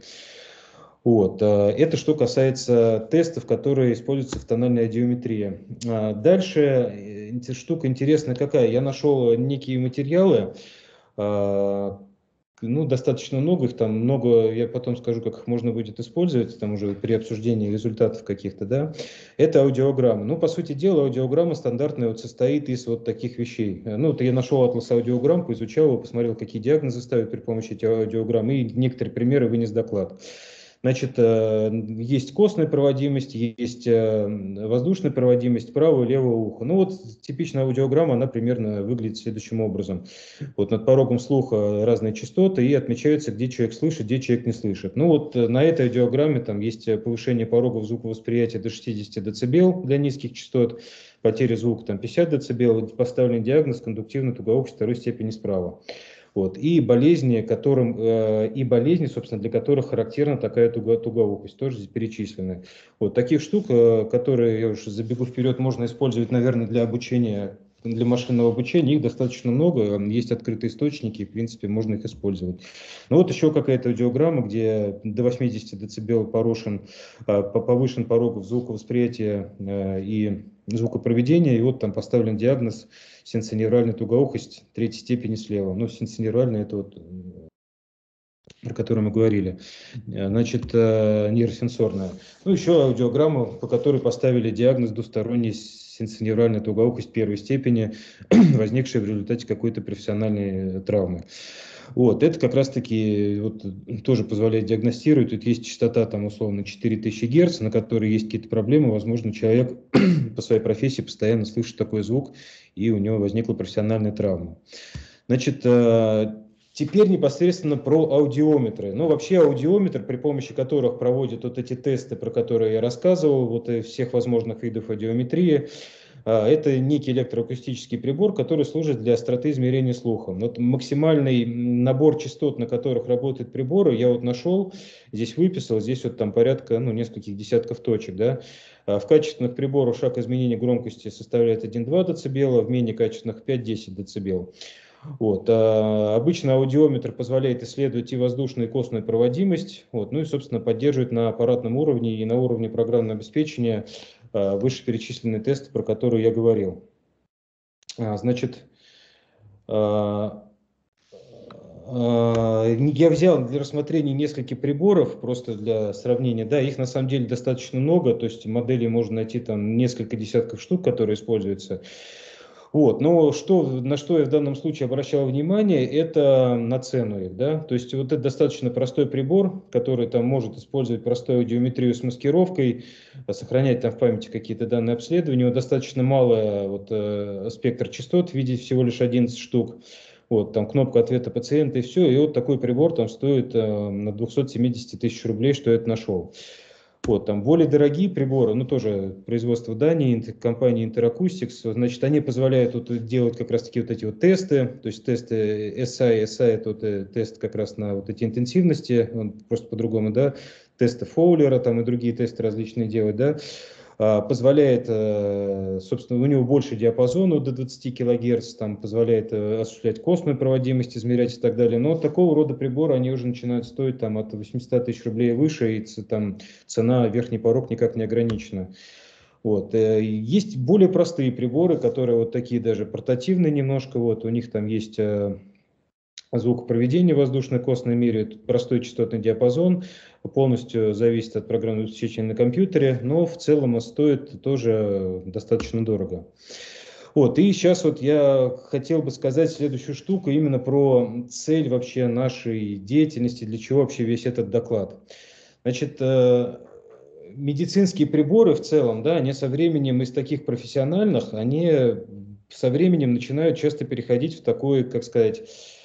Вот. Это что касается тестов, которые используются в тональной аудиометрии. Дальше штука интересная какая. Я нашел некие материалы, ну, достаточно много их, там много, я потом скажу, как их можно будет использовать, там уже при обсуждении результатов каких-то, да. Это аудиограмма. Ну, по сути дела, аудиограмма стандартная вот состоит из вот таких вещей. Ну, вот я нашел атлас аудиограмм, поизучал его, посмотрел, какие диагнозы ставят при помощи этих аудиограмм, и некоторые примеры вынес доклад. Значит, есть костная проводимость, есть воздушная проводимость, правое и левое ухо. Ну вот типичная аудиограмма, она примерно выглядит следующим образом. Вот над порогом слуха разные частоты и отмечаются, где человек слышит, где человек не слышит. Ну вот на этой аудиограмме там есть повышение порогов звуковосприятия до шестидесяти децибел для низких частот, потеря звука там пятьдесят децибел, поставлен диагноз кондуктивная тугоухость второй степени справа. Вот. И болезни, которым, э, и болезни, собственно, для которых характерна такая туго, тугоухость, тоже здесь перечислены. Вот. Таких штук, э, которые, я уже забегу вперед, можно использовать, наверное, для обучения, для машинного обучения, их достаточно много, есть открытые источники, в принципе, можно их использовать. Ну вот еще какая-то аудиограмма, где до восьмидесяти децибел повышен, повышен порог звуковосприятия и звукопроведения, и вот там поставлен диагноз сенсоневральная тугоухость третьей степени слева. Ну, сенсоневральная — это вот, про которую мы говорили, значит, нейросенсорная. Ну, еще аудиограмма, по которой поставили диагноз двусторонней сенсоневральная тугоухость первой степени, возникшая в результате какой-то профессиональной травмы. Вот, это как раз-таки вот, тоже позволяет диагностировать. Тут есть частота, там, условно, четыре тысячи герц, на которой есть какие-то проблемы. Возможно, человек по своей профессии постоянно слышит такой звук, и у него возникла профессиональная травма. Значит, э, теперь непосредственно про аудиометры. Ну, вообще аудиометр, при помощи которых проводят вот эти тесты, про которые я рассказывал, вот и всех возможных видов аудиометрии, это некий электроакустический прибор, который служит для остроты измерения слуха. Вот максимальный набор частот, на которых работают приборы, я вот нашел, здесь выписал, здесь вот там порядка, ну, нескольких десятков точек, да. В качественных приборах шаг изменения громкости составляет один-два дБ, в менее качественных пять-десять дБ. Вот. А обычно аудиометр позволяет исследовать и воздушную, и костную проводимость, вот, ну и, собственно, поддерживает на аппаратном уровне и на уровне программного обеспечения а, вышеперечисленные тесты, про которые я говорил. А, значит, а, а, я взял для рассмотрения несколько приборов, просто для сравнения, да, их на самом деле достаточно много, то есть моделей можно найти там несколько десятков штук, которые используются. Вот, но что, на что я в данном случае обращал внимание, это на цену их, да, то есть вот это достаточно простой прибор, который там может использовать простую аудиометрию с маскировкой, сохранять там в памяти какие-то данные обследования, у него достаточно малый вот, э, спектр частот в виде всего лишь одиннадцать штук, вот, там кнопка ответа пациента и все, и вот такой прибор там стоит э, на двухсот семидесяти тысяч рублей, что я это нашел. Вот, там более дорогие приборы, ну тоже производство Дании, компании Interacoustics, значит, они позволяют вот делать как раз таки вот эти вот тесты, то есть тесты эс ай, эс ай это вот тест как раз на вот эти интенсивности, он просто по-другому, да, тесты Фоулера там и другие тесты различные делать, да, позволяет, собственно, у него больше диапазона до двадцати килогерц, там позволяет осуществлять костную проводимость, измерять и так далее. Но такого рода приборы, они уже начинают стоить там от восьмисот тысяч рублей и выше, и там цена, верхний порог никак не ограничена. Вот. Есть более простые приборы, которые вот такие даже портативные немножко, вот у них там есть звукопроведение воздушно-костной меряют, простой частотный диапазон, полностью зависит от программного обеспечения на компьютере, но в целом стоит тоже достаточно дорого. Вот, и сейчас вот я хотел бы сказать следующую штуку именно про цель вообще нашей деятельности, для чего вообще весь этот доклад. Значит, медицинские приборы в целом, да, они со временем из таких профессиональных, они со временем начинают часто переходить в такой, как сказать,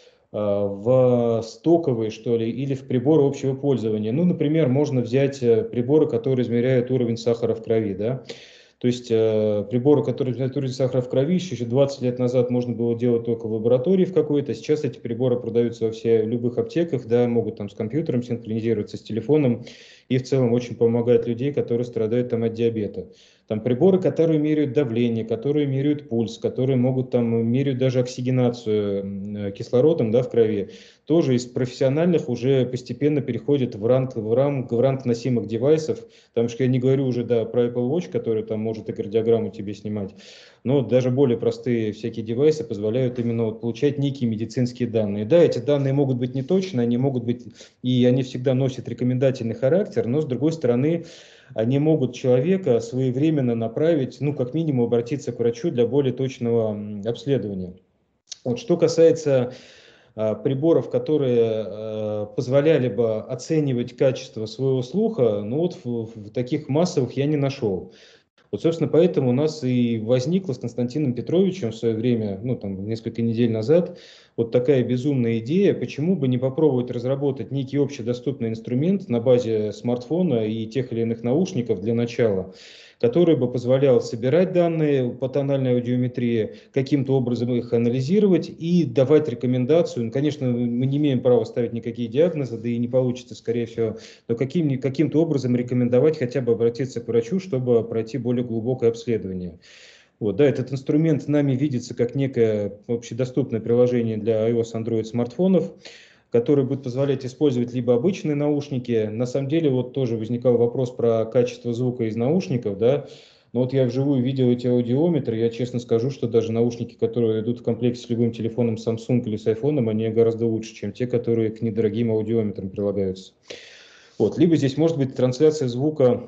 в стоковые, что ли, или в приборы общего пользования. Ну, например, можно взять приборы, которые измеряют уровень сахара в крови, да. То есть э, приборы, которые измеряют уровень сахара в крови, еще двадцать лет назад можно было делать только в лаборатории в какой-то. Сейчас эти приборы продаются во всех любых аптеках, да, могут там с компьютером синхронизироваться, с телефоном, и в целом очень помогают людей, которые страдают там от диабета. Там приборы, которые меряют давление, которые меряют пульс, которые могут там меряют даже оксигенацию кислородом, да, в крови, тоже из профессиональных уже постепенно переходят в ранг, в ранг, в ранг носимых девайсов. Потому что я не говорю уже, да, про Apple Watch, который там может и кардиограмму тебе снимать, но даже более простые всякие девайсы позволяют именно вот получать некие медицинские данные. Да, эти данные могут быть неточны, они могут быть, и они всегда носят рекомендательный характер, но с другой стороны, они могут человека своевременно направить, ну, как минимум, обратиться к врачу для более точного обследования. Вот, что касается а, приборов, которые а, позволяли бы оценивать качество своего слуха, ну, вот в, в таких массовых я не нашел. Вот, собственно, поэтому у нас и возникла с Константином Петровичем в свое время, ну, там, несколько недель назад, вот такая безумная идея, почему бы не попробовать разработать некий общедоступный инструмент на базе смартфона и тех или иных наушников для начала, который бы позволял собирать данные по тональной аудиометрии, каким-то образом их анализировать и давать рекомендацию. Ну, конечно, мы не имеем права ставить никакие диагнозы, да и не получится, скорее всего, но каким, каким-то образом рекомендовать хотя бы обратиться к врачу, чтобы пройти более глубокое обследование. Вот, да, этот инструмент нами видится как некое общедоступное приложение для iOS, Android смартфонов, который будет позволять использовать либо обычные наушники. На самом деле, вот тоже возникал вопрос про качество звука из наушников, да. Но вот я вживую видел эти аудиометры, я честно скажу, что даже наушники, которые идут в комплекте с любым телефоном Samsung или с iPhone, они гораздо лучше, чем те, которые к недорогим аудиометрам прилагаются. Вот. Либо здесь может быть трансляция звука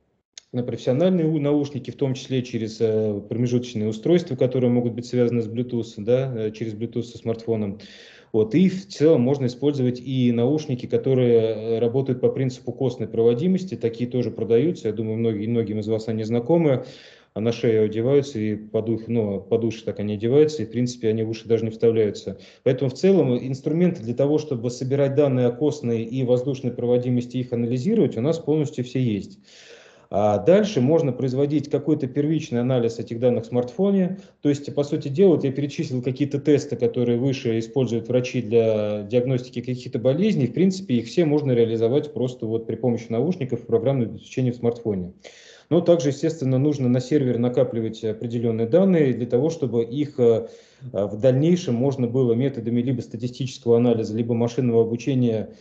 на профессиональные наушники, в том числе через э, промежуточные устройства, которые могут быть связаны с Bluetooth, да, через Bluetooth со смартфоном. Вот, и в целом можно использовать и наушники, которые работают по принципу костной проводимости, такие тоже продаются, я думаю, многие, многим из вас они знакомы, а на шею одеваются, и под ухо, ну, под уши так они одеваются, и в принципе они в уши даже не вставляются. Поэтому в целом инструменты для того, чтобы собирать данные о костной и воздушной проводимости, их анализировать, у нас полностью все есть. А дальше можно производить какой-то первичный анализ этих данных в смартфоне. То есть, по сути дела, вот я перечислил какие-то тесты, которые выше используют врачи для диагностики каких-то болезней. В принципе, их все можно реализовать просто вот при помощи наушников и программного обеспечения в смартфоне. Но также, естественно, нужно на сервере накапливать определенные данные для того, чтобы их в дальнейшем можно было методами либо статистического анализа, либо машинного обучения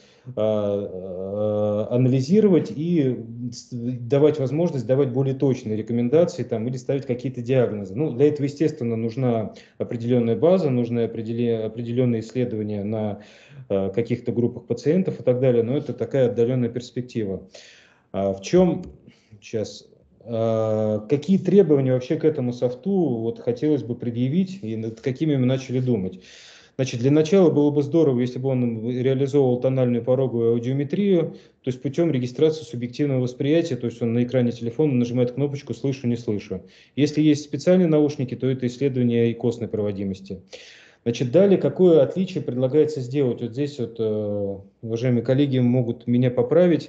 анализировать и давать возможность давать более точные рекомендации там, или ставить какие-то диагнозы. Ну, для этого, естественно, нужна определенная база, нужны определенные исследования на каких-то группах пациентов и так далее, но это такая отдаленная перспектива. В чем сейчас... Какие требования вообще к этому софту вот хотелось бы предъявить и над какими мы начали думать? Значит, для начала было бы здорово, если бы он реализовывал тональную пороговую аудиометрию, то есть путем регистрации субъективного восприятия, то есть он на экране телефона нажимает кнопочку «слышу, не слышу». Если есть специальные наушники, то это исследование и костной проводимости. Значит, далее, какое отличие предлагается сделать? Вот здесь вот, уважаемые коллеги, могут меня поправить.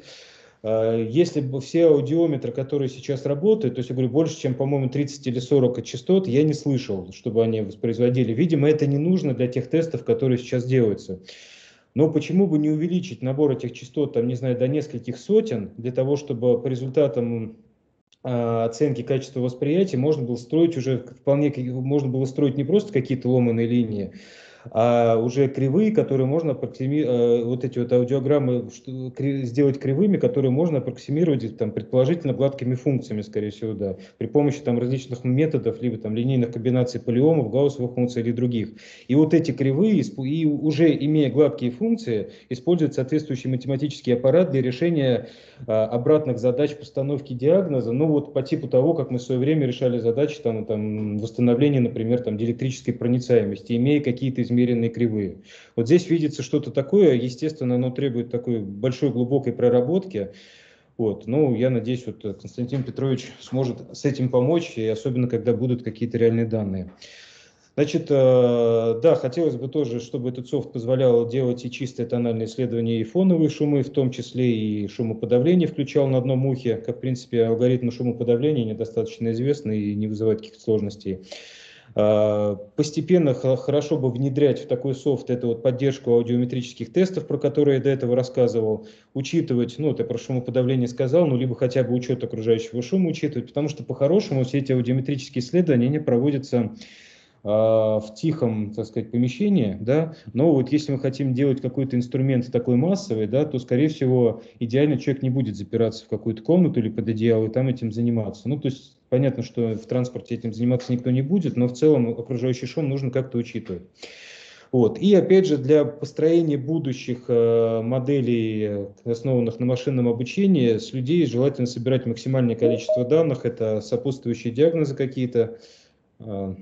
Если бы все аудиометры, которые сейчас работают, то есть я говорю, больше, чем, по-моему, тридцать или сорок частот, я не слышал, чтобы они воспроизводили. Видимо, это не нужно для тех тестов, которые сейчас делаются. Но почему бы не увеличить набор этих частот, там, не знаю, до нескольких сотен, для того, чтобы по результатам оценки качества восприятия можно было строить уже вполне, можно было строить не просто какие-то ломаные линии, а уже кривые, которые можно аппроксимировать, вот эти вот аудиограммы сделать кривыми, которые можно аппроксимировать там, предположительно гладкими функциями, скорее всего, да, при помощи там различных методов, либо там линейных комбинаций полиомов, гауссовых функций или других. И вот эти кривые, и уже имея гладкие функции, используют соответствующий математический аппарат для решения а, обратных задач постановки диагноза, ну вот по типу того, как мы в свое время решали задачи там, там, восстановления, например, там, диэлектрической проницаемости, имея какие-то изменения измеренные кривые. Вот здесь видится что-то такое, естественно, оно требует такой большой глубокой проработки. Вот. Ну, я надеюсь, вот Константин Петрович сможет с этим помочь, и особенно, когда будут какие-то реальные данные. Значит, да, хотелось бы тоже, чтобы этот софт позволял делать и чистое тональное исследование, и фоновые шумы, в том числе и шумоподавление включал на одном ухе, как, в принципе, алгоритмы шумоподавления недостаточно известны и не вызывают каких-то сложностей. Постепенно хорошо бы внедрять в такой софт эту вот поддержку аудиометрических тестов, про которые я до этого рассказывал, учитывать, ну, я про шумоподавление сказал, ну, либо хотя бы учет окружающего шума учитывать, потому что по-хорошему все эти аудиометрические исследования, они проводятся в тихом, так сказать, помещении, да, но вот если мы хотим делать какой-то инструмент такой массовый, да, то, скорее всего, идеально человек не будет запираться в какую-то комнату или под одеяло и там этим заниматься. Ну, то есть понятно, что в транспорте этим заниматься никто не будет, но в целом окружающий шум нужно как-то учитывать. Вот. И опять же, для построения будущих э, моделей, основанных на машинном обучении, с людей желательно собирать максимальное количество данных, это сопутствующие диагнозы какие-то. Э,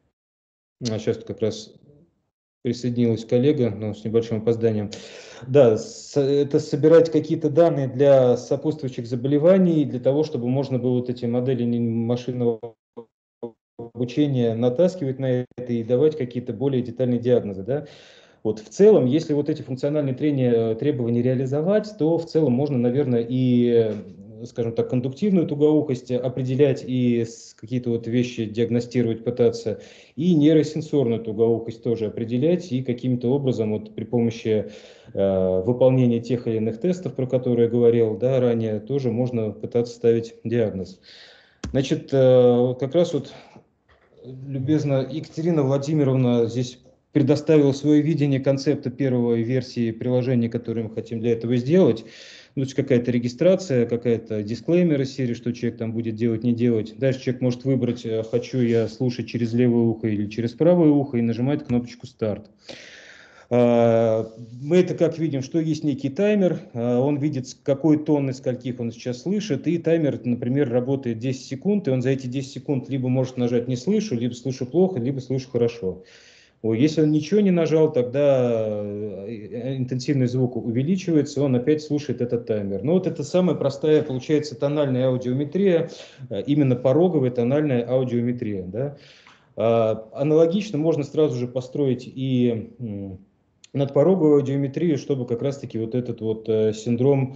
а сейчас как раз присоединилась коллега, но с небольшим опозданием. Да, с, это собирать какие-то данные для сопутствующих заболеваний, для того, чтобы можно было вот эти модели машинного обучения натаскивать на это и давать какие-то более детальные диагнозы. Да? Вот в целом, если вот эти функциональные трения, требования реализовать, то в целом можно, наверное, и, скажем так, кондуктивную тугоухость определять и какие-то вот вещи диагностировать, пытаться, и нейросенсорную тугоухость тоже определять, и каким-то образом вот при помощи э, выполнения тех или иных тестов, про которые я говорил, да, ранее, тоже можно пытаться ставить диагноз. Значит, э, как раз вот любезно Екатерина Владимировна здесь предоставила свое видение концепта первой версии приложения, которое мы хотим для этого сделать. Ну, какая-то регистрация, какая-то дисклеймер из серии, что человек там будет делать, не делать. Дальше человек может выбрать, хочу я слушать через левое ухо или через правое ухо, и нажимать кнопочку «Старт». Мы это как видим, что есть некий таймер, он видит, какой тон из скольких он сейчас слышит, и таймер, например, работает десять секунд, и он за эти десять секунд либо может нажать «не слышу», либо «слышу плохо», либо «слышу хорошо». Ой, если он ничего не нажал, тогда интенсивность звука увеличивается, он опять слушает этот таймер. Ну вот это самая простая, получается, тональная аудиометрия, именно пороговая тональная аудиометрия. Да? А, аналогично можно сразу же построить и надпороговую аудиометрию, чтобы как раз-таки вот этот вот э, синдром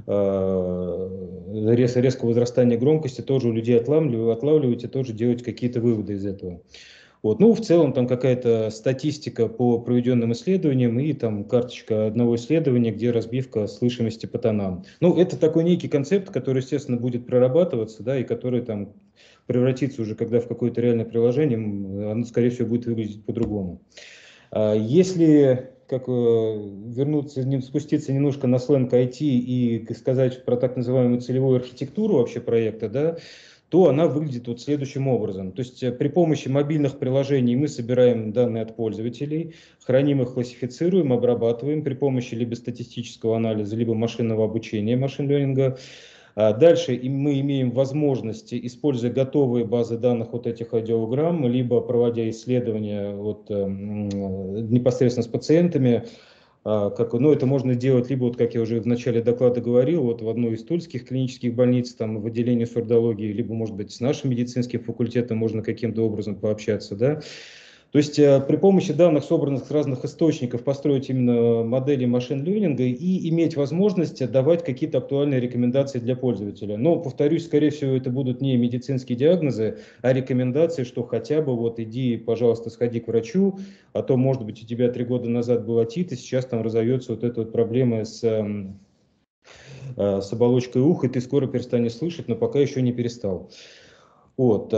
э, рез, резкого возрастания громкости тоже у людей отлавливать, отлавливать и тоже делать какие-то выводы из этого. Вот. Ну, в целом там какая-то статистика по проведенным исследованиям и там карточка одного исследования, где разбивка слышимости по тонам. Ну, это такой некий концепт, который, естественно, будет прорабатываться, да, и который там превратится уже, когда в какое-то реальное приложение, оно, скорее всего, будет выглядеть по-другому. Если как вернуться, спуститься немножко на сленг ай ти и сказать про так называемую целевую архитектуру вообще проекта, да, то она выглядит вот следующим образом. То есть при помощи мобильных приложений мы собираем данные от пользователей, храним их, классифицируем, обрабатываем при помощи либо статистического анализа, либо машинного обучения, машин-лернинга. Дальше мы имеем возможность, используя готовые базы данных вот этих аудиограмм, либо проводя исследования вот, непосредственно с пациентами, как, ну, это можно делать либо, вот, как я уже в начале доклада говорил, вот в одной из тульских клинических больниц, там, в отделении сурдологии, либо, может быть, с нашим медицинским факультетом можно каким-то образом пообщаться, да. То есть при помощи данных, собранных с разных источников, построить именно модели машин-лернинга и иметь возможность давать какие-то актуальные рекомендации для пользователя. Но, повторюсь, скорее всего, это будут не медицинские диагнозы, а рекомендации, что хотя бы вот иди, пожалуйста, сходи к врачу, а то, может быть, у тебя три года назад был отит, и сейчас там разовьется вот эта вот проблема с, с оболочкой уха, и ты скоро перестанешь слышать, но пока еще не перестал. Вот.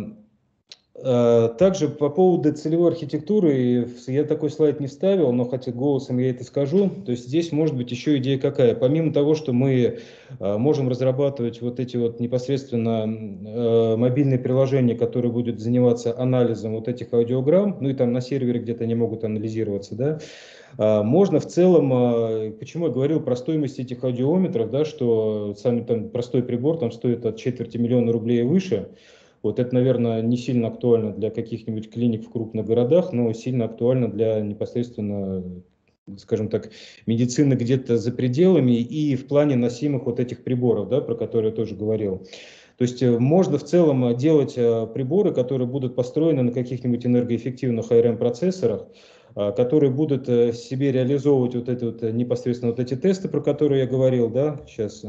Также по поводу целевой архитектуры, я такой слайд не вставил, но хотя голосом я это скажу, то есть здесь может быть еще идея какая. Помимо того, что мы можем разрабатывать вот эти вот непосредственно мобильные приложения, которые будут заниматься анализом вот этих аудиограмм, ну и там на сервере где-то они могут анализироваться, да, можно в целом, почему я говорил про стоимость этих аудиометров, да, что самый там простой прибор там стоит от четверти миллиона рублей и выше. Вот это, наверное, не сильно актуально для каких-нибудь клиник в крупных городах, но сильно актуально для непосредственно, скажем так, медицины где-то за пределами и в плане носимых вот этих приборов, да, про которые я тоже говорил. То есть можно в целом делать приборы, которые будут построены на каких-нибудь энергоэффективных эй ар эм-процессорах, которые будут в себе реализовывать вот это вот непосредственно вот эти тесты, про которые я говорил, да, сейчас...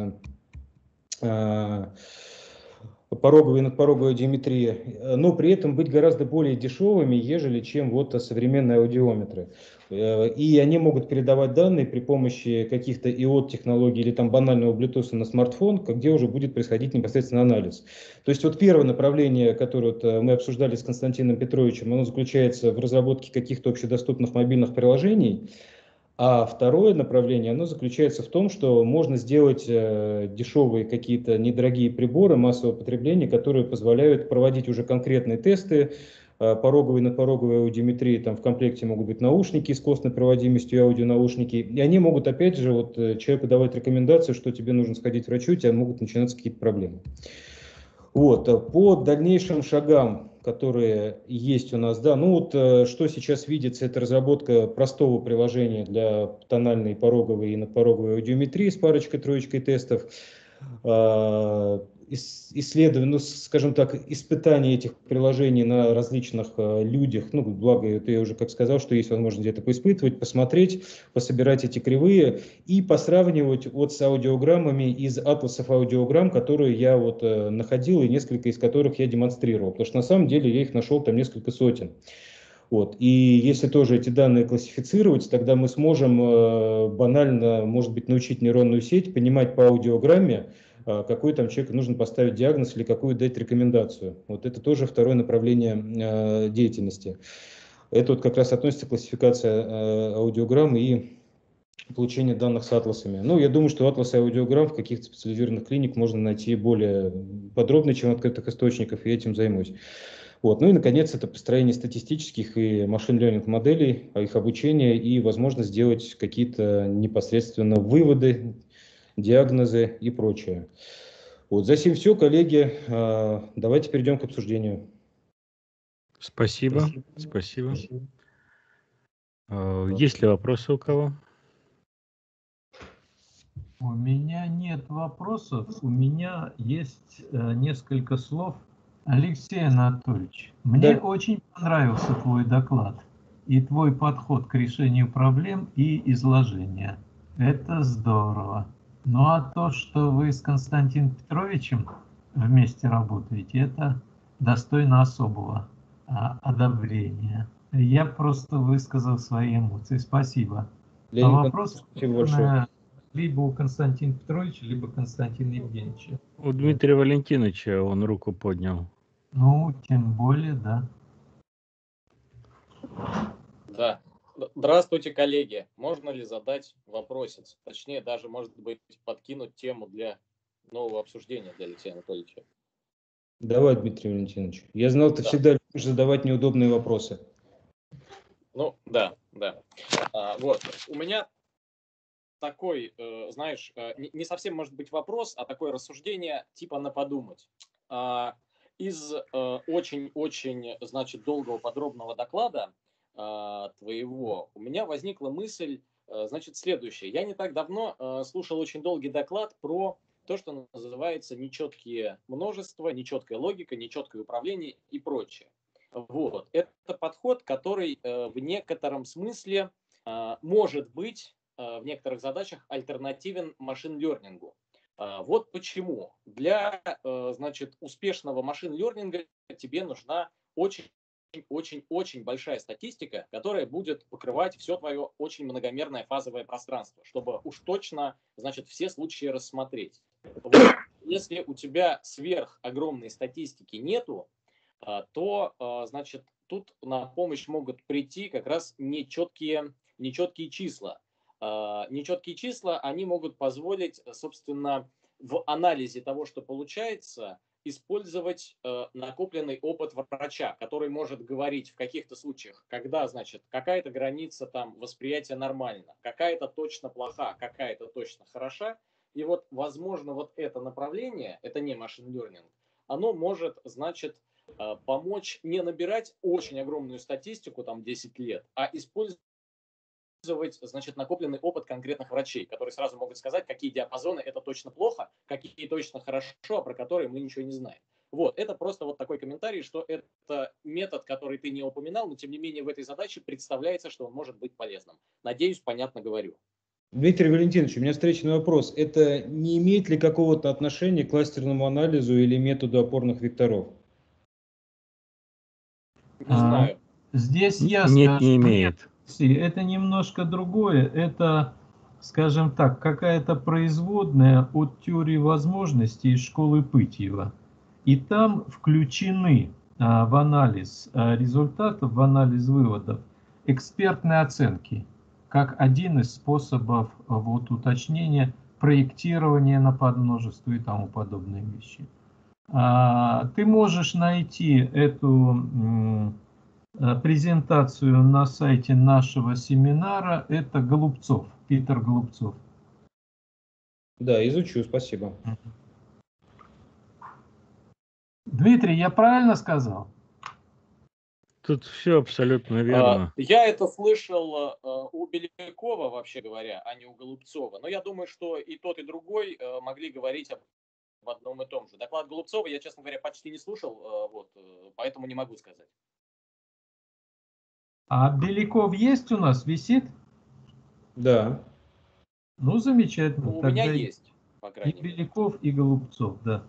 пороговой и надпороговой аудиометрии, но при этом быть гораздо более дешевыми, ежели чем вот современные аудиометры. И они могут передавать данные при помощи каких-то ай о ти-технологий или там банального Bluetooth на смартфон, где уже будет происходить непосредственно анализ. То есть вот первое направление, которое вот мы обсуждали с Константином Петровичем, оно заключается в разработке каких-то общедоступных мобильных приложений. А второе направление, оно заключается в том, что можно сделать э, дешевые какие-то недорогие приборы массового потребления, которые позволяют проводить уже конкретные тесты э, пороговой и надпороговой аудиометрии. Там в комплекте могут быть наушники с костной проводимостью и аудионаушники. И они могут, опять же, вот, человеку давать рекомендацию, что тебе нужно сходить к врачу, у тебя могут начинаться какие-то проблемы. Вот, по дальнейшим шагам, которые есть у нас, да, ну вот что сейчас видится, это разработка простого приложения для тональной, пороговой и надпороговой аудиометрии с парочкой-троечкой тестов, исследование, ну, скажем так, испытание этих приложений на различных людях, ну, благо, это я уже как сказал, что есть возможность где-то поиспытывать, посмотреть, пособирать эти кривые и посравнивать вот с аудиограммами из атласов аудиограмм, которые я вот находил и несколько из которых я демонстрировал, потому что на самом деле я их нашел там несколько сотен. Вот. И если тоже эти данные классифицировать, тогда мы сможем э, банально, может быть, научить нейронную сеть понимать по аудиограмме, э, какой там человеку нужно поставить диагноз или какую дать рекомендацию. Вот это тоже второе направление э, деятельности. Это вот как раз относится к классификации э, аудиограмм и получение данных с атласами. Ну, я думаю, что атласы аудиограмм в каких-то специализированных клиниках можно найти более подробно, чем в открытых источниках, и этим займусь. Вот. Ну и, наконец, это построение статистических и машин-лернинг моделей, их обучение и возможность сделать какие-то непосредственно выводы, диагнозы и прочее. Вот. За сим все, коллеги. Давайте перейдем к обсуждению. Спасибо. Спасибо. Спасибо. Э, Есть ли вопросы у кого? У меня нет вопросов, у меня есть э, несколько слов. Алексей Анатольевич, мне Да. очень понравился твой доклад и твой подход к решению проблем и изложения. Это здорово. Ну а то, что вы с Константином Петровичем вместе работаете, это достойно особого а, одобрения. Я просто высказал свои эмоции. Спасибо. А Леонид вопрос, Анатольевич, спасибо большое. наверное, либо у Константина Петровича, либо Константина Евгеньевича. У Дмитрия Валентиновича он руку поднял. Ну, тем более, да. Да. Здравствуйте, коллеги. Можно ли задать вопросец? Точнее, даже, может быть, подкинуть тему для нового обсуждения для Алексея Анатольевича. Давай, Дмитрий Валентинович. Я знал, ты Да. всегда любишь задавать неудобные вопросы. Ну, да, да. А, вот. У меня такой, э, знаешь, э, не, не совсем может быть вопрос, а такое рассуждение типа на подумать. А, из э, очень-очень, значит, долгого подробного доклада э, твоего у меня возникла мысль, э, значит, следующая. Я не так давно э, слушал очень долгий доклад про то, что называется нечеткие множества, нечеткая логика, нечеткое управление и прочее. Вот. Это подход, который э, в некотором смысле э, может быть э, в некоторых задачах альтернативен машин-лернингу. Э, вот почему. Для э, значит, успешного машин-лернинга тебе нужна очень очень-очень большая статистика, которая будет покрывать все твое очень многомерное фазовое пространство, чтобы уж точно, значит, все случаи рассмотреть. Вот. Если у тебя сверх огромной статистики нету, то, значит, тут на помощь могут прийти как раз нечеткие, нечеткие числа. Нечеткие числа, они могут позволить, собственно, в анализе того, что получается, использовать э, накопленный опыт врача, который может говорить в каких-то случаях, когда, значит, какая-то граница там восприятия нормально, какая-то точно плоха, какая-то точно хороша. И вот, возможно, вот это направление, это не машин learning, оно может, значит, э, помочь не набирать очень огромную статистику, там десять лет, а использовать значит, накопленный опыт конкретных врачей, которые сразу могут сказать, какие диапазоны это точно плохо, какие точно хорошо, а про которые мы ничего не знаем. Вот, это просто вот такой комментарий, что это метод, который ты не упоминал, но тем не менее в этой задаче представляется, что он может быть полезным. Надеюсь, понятно говорю. Дмитрий Валентинович, у меня встречный вопрос. Это не имеет ли какого-то отношения к кластерному анализу или методу опорных векторов? Не А, знаю. Здесь я Нет, скажу, не имеет. это немножко другое. Это, скажем так, какая-то производная от теории возможностей из школы Пытьева. И там включены а, в анализ а, результатов, в анализ выводов экспертные оценки, как один из способов а, вот, уточнения проектирования на подмножество и тому подобные вещи. А, ты можешь найти эту презентацию на сайте нашего семинара. Это Голубцов, Питер Голубцов. Да, изучу, спасибо. Дмитрий, я правильно сказал? Тут все абсолютно верно. Я это слышал у Белякова, вообще говоря, а не у Голубцова. Но я думаю, что и тот, и другой могли говорить об одном и том же. Доклад Голубцова я, честно говоря, почти не слушал, вот, поэтому не могу сказать. А Беляков есть у нас, висит? Да. Ну, замечательно. У Тогда меня есть, по и крайней мере. Беляков, и Голубцов, да.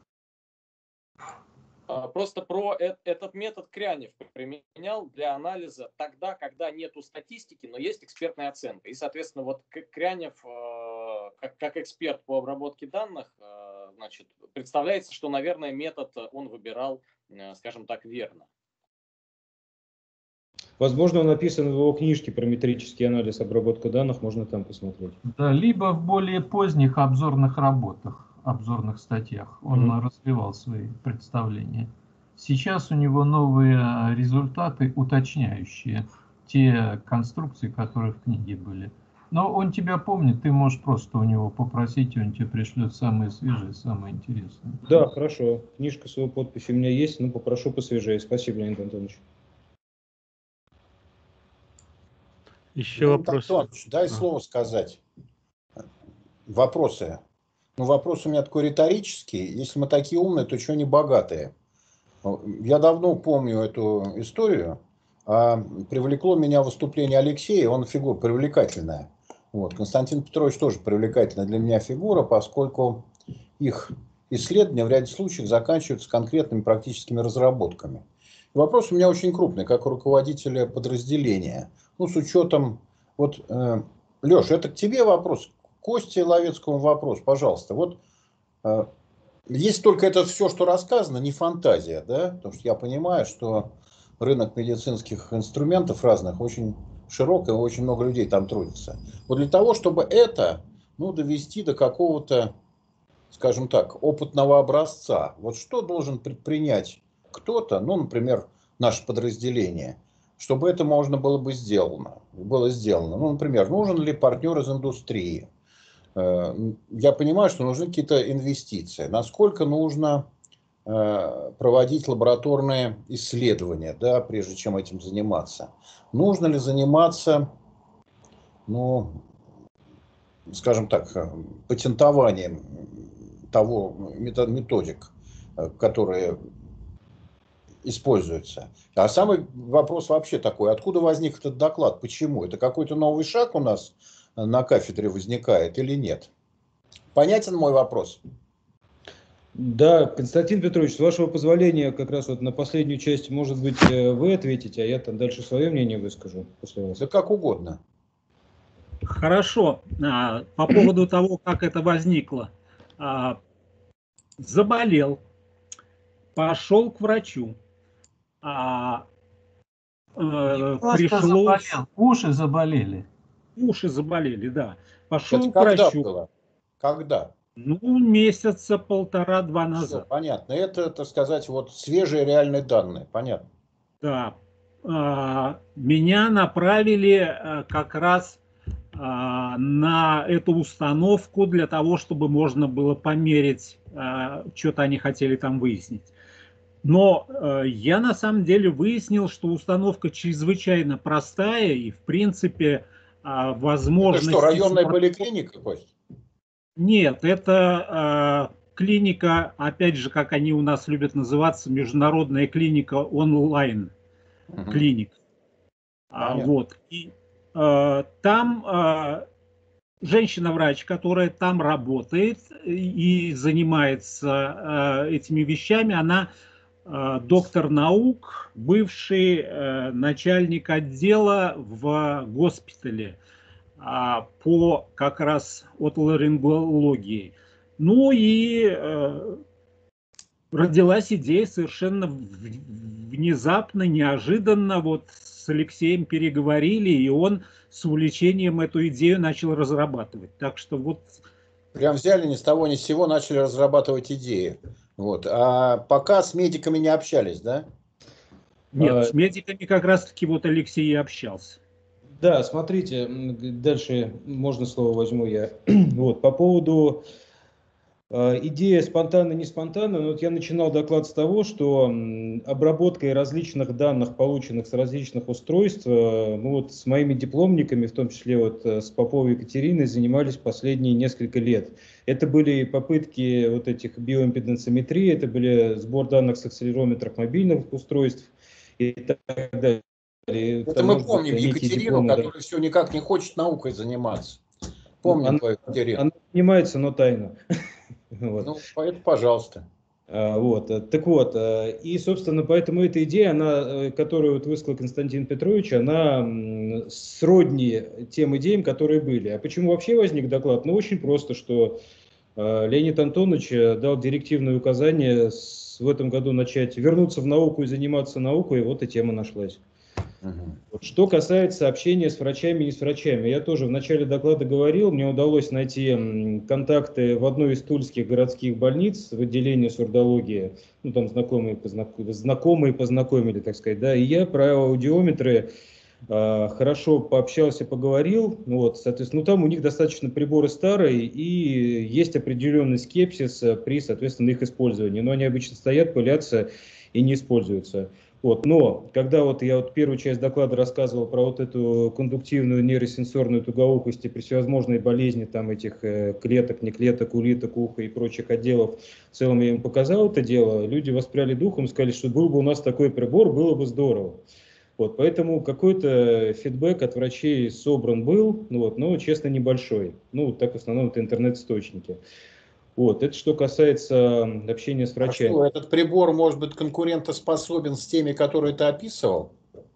Просто про этот метод Крянев применял для анализа тогда, когда нету статистики, но есть экспертная оценка. И, соответственно, вот Крянев, как, как эксперт по обработке данных, значит, представляется, что, наверное, метод он выбирал, скажем так, верно. Возможно, он написан в его книжке про метрический анализ, обработка данных, можно там посмотреть. Да, либо в более поздних обзорных работах, обзорных статьях он Mm-hmm. развивал свои представления. Сейчас у него новые результаты, уточняющие те конструкции, которые в книге были. Но он тебя помнит, ты можешь просто у него попросить, и он тебе пришлет самые свежие, самые интересные. Да, хорошо. Книжка с его подписью у меня есть, но попрошу посвежее. Спасибо, Леонид Антонович. Еще Ну, вопрос. Антонович, дай А. слово сказать. Вопросы. Ну, вопрос у меня такой риторический. Если мы такие умные, то чего не богатые? Я давно помню эту историю. А привлекло меня выступление Алексея. Он фигура привлекательная. Вот. Константин Петрович тоже привлекательная для меня фигура, поскольку их исследования в ряде случаев заканчиваются конкретными практическими разработками. И вопрос у меня очень крупный, как у руководителя подразделения. Ну, с учетом... Вот, э, Леша, это к тебе вопрос. Косте Ловецкому вопрос, пожалуйста. Вот э, есть только это все, что рассказано, не фантазия, да? Потому что я понимаю, что рынок медицинских инструментов разных очень широк, и очень много людей там трудится. Вот для того, чтобы это, ну, довести до какого-то, скажем так, опытного образца, вот что должен предпринять кто-то, ну, например, наше подразделение, чтобы это можно было бы сделано, было сделано. Ну, например, нужен ли партнер из индустрии? Я понимаю, что нужны какие-то инвестиции. Насколько нужно проводить лабораторные исследования, да, прежде чем этим заниматься? Нужно ли заниматься, ну, скажем так, патентованием того методик, которые используются? А самый вопрос вообще такой: откуда возник этот доклад? Почему? Это какой-то новый шаг у нас на кафедре возникает или нет? Понятен мой вопрос? Да, Константин Петрович, с вашего позволения, как раз вот на последнюю часть, может быть, вы ответите, а я там дальше свое мнение выскажу после вас. Да как угодно. Хорошо. По поводу того, как это возникло. Заболел, пошел к врачу. Пришло... заболел, уши заболели. Уши заболели, да. Пошел это к врачу. Было? Когда? Ну, месяца полтора-два назад. Все, понятно. Это, так сказать, вот свежие реальные данные. Понятно. Да. Меня направили как раз на эту установку для того, чтобы можно было померить, что-то они хотели там выяснить. Но я на самом деле выяснил, что установка чрезвычайно простая и, в принципе, возможность... Это что, районная поликлиника, Кость? Нет, это э, клиника, опять же, как они у нас любят называться, международная клиника онлайн. Угу. Клиник. А, вот. И э, там э, женщина-врач, которая там работает и занимается э, этими вещами, она э, доктор наук, бывший э, начальник отдела в госпитале по как раз отоларингологии. Ну и э, родилась идея совершенно внезапно, неожиданно. Вот с Алексеем переговорили, и он с увлечением эту идею начал разрабатывать. Так что вот... Прям взяли ни с того ни с сего, начали разрабатывать идеи. Вот. А пока с медиками не общались, да? Нет, а... с медиками как раз-таки вот Алексей и общался. Да, смотрите, дальше можно слово возьму я. Вот, по поводу э, идеи спонтанно, не спонтанно, вот я начинал доклад с того, что м, обработкой различных данных, полученных с различных устройств, э, ну вот с моими дипломниками, в том числе вот с Поповой Екатериной, занимались последние несколько лет. Это были попытки вот этих биоимпедансометрии, это были сбор данных с акселерометров мобильных устройств и так далее. Это там, мы помним быть, Екатерину, дипломы, которая да. все никак не хочет наукой заниматься. Помним она, твою Екатерину. Она занимается, но тайно. Вот. Ну, это пожалуйста. А, вот. Так вот, и, собственно, поэтому эта идея, она, которую вот высказал Константин Петрович, она сродни тем идеям, которые были. А почему вообще возник доклад? Ну, очень просто, что Леонид Антонович дал директивное указание в этом году начать вернуться в науку и заниматься наукой, и вот и тема нашлась. Uh-huh. Что касается общения с врачами и с врачами, я тоже в начале доклада говорил, мне удалось найти контакты в одной из тульских городских больниц в отделении сурдологии, ну там знакомые, познакомили, знакомые познакомили, так сказать, да, и я про аудиометры э, хорошо пообщался, поговорил, вот, соответственно, ну там у них достаточно приборы старые и есть определенный скепсис при, соответственно, их использовании, но они обычно стоят, пылятся и не используются. Вот, но когда вот я вот первую часть доклада рассказывал про вот эту кондуктивную нейросенсорную тугоукость и при всевозможной болезни там этих э, клеток, не клеток, улиток, уха и прочих отделов, в целом я им показал это дело, люди воспряли духом и сказали, что был бы у нас такой прибор, было бы здорово. Вот, поэтому какой-то фидбэк от врачей собран был, ну вот, но, честно, небольшой. Ну, вот так в основном это интернет-источники. Вот, это что касается общения с врачами. А что, этот прибор может быть конкурентоспособен с теми, которые ты описывал?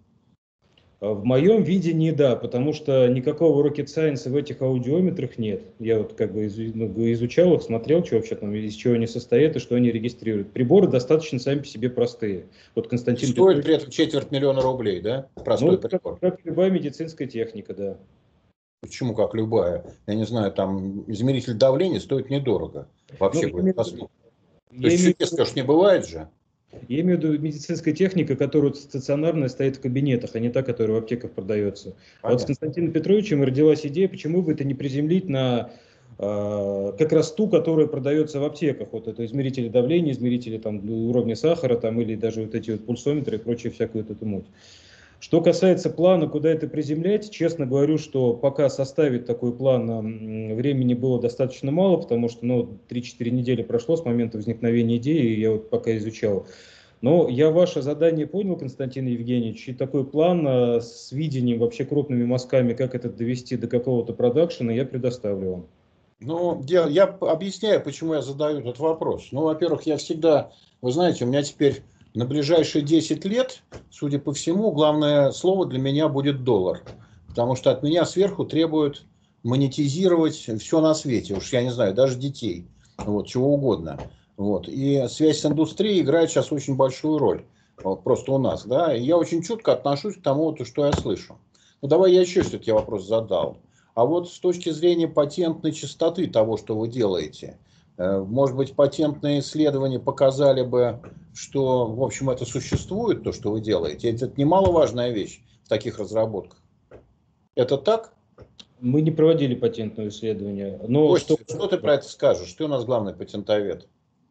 В моем видении, да, потому что никакого rocket science в этих аудиометрах нет. Я вот как бы изучал их, смотрел, что вообще там, из чего они состоят и что они регистрируют. Приборы достаточно сами по себе простые. Вот Константин Стоит Петрович... при этом четверть миллиона рублей, да? Простой ну, прибор. Как, как любая медицинская техника, да. Почему как любая? Я не знаю, там измеритель давления стоит недорого. Вообще, ну, говорит, То есть чудес, ж не бывает же. Я имею в виду медицинская техника, которая стационарная стоит в кабинетах, а не та, которая в аптеках продается. А вот с Константином Петровичем родилась идея, почему бы это не приземлить на э, как раз ту, которая продается в аптеках. Вот это измерители давления, измерители там, уровня сахара там, или даже вот эти вот пульсометры и прочее всякую вот эту муть. Что касается плана, куда это приземлять, честно говорю, что пока составить такой план времени было достаточно мало, потому что ну, три-четыре недели прошло с момента возникновения идеи, и я вот пока изучал. Но я ваше задание понял, Константин Евгеньевич, и такой план с видением вообще крупными мазками, как это довести до какого-то продакшена, я предоставлю вам. Ну, я, я объясняю, почему я задаю этот вопрос. Ну, во-первых, я всегда, вы знаете, у меня теперь... На ближайшие десять лет, судя по всему, главное слово для меня будет доллар. Потому что от меня сверху требуют монетизировать все на свете. Уж я не знаю, даже детей. Вот, чего угодно. Вот. И связь с индустрией играет сейчас очень большую роль. Вот, просто у нас. Да? И я очень чутко отношусь к тому, что я слышу. Ну, давай я еще что-то тебе вопрос задал. А вот с точки зрения патентной частоты того, что вы делаете, может быть, патентные исследования показали бы, что, в общем, это существует, то, что вы делаете. Это немаловажная вещь в таких разработках. Это так? Мы не проводили патентное исследование. Но Костя, что... что ты про это скажешь? Ты у нас главный патентовед.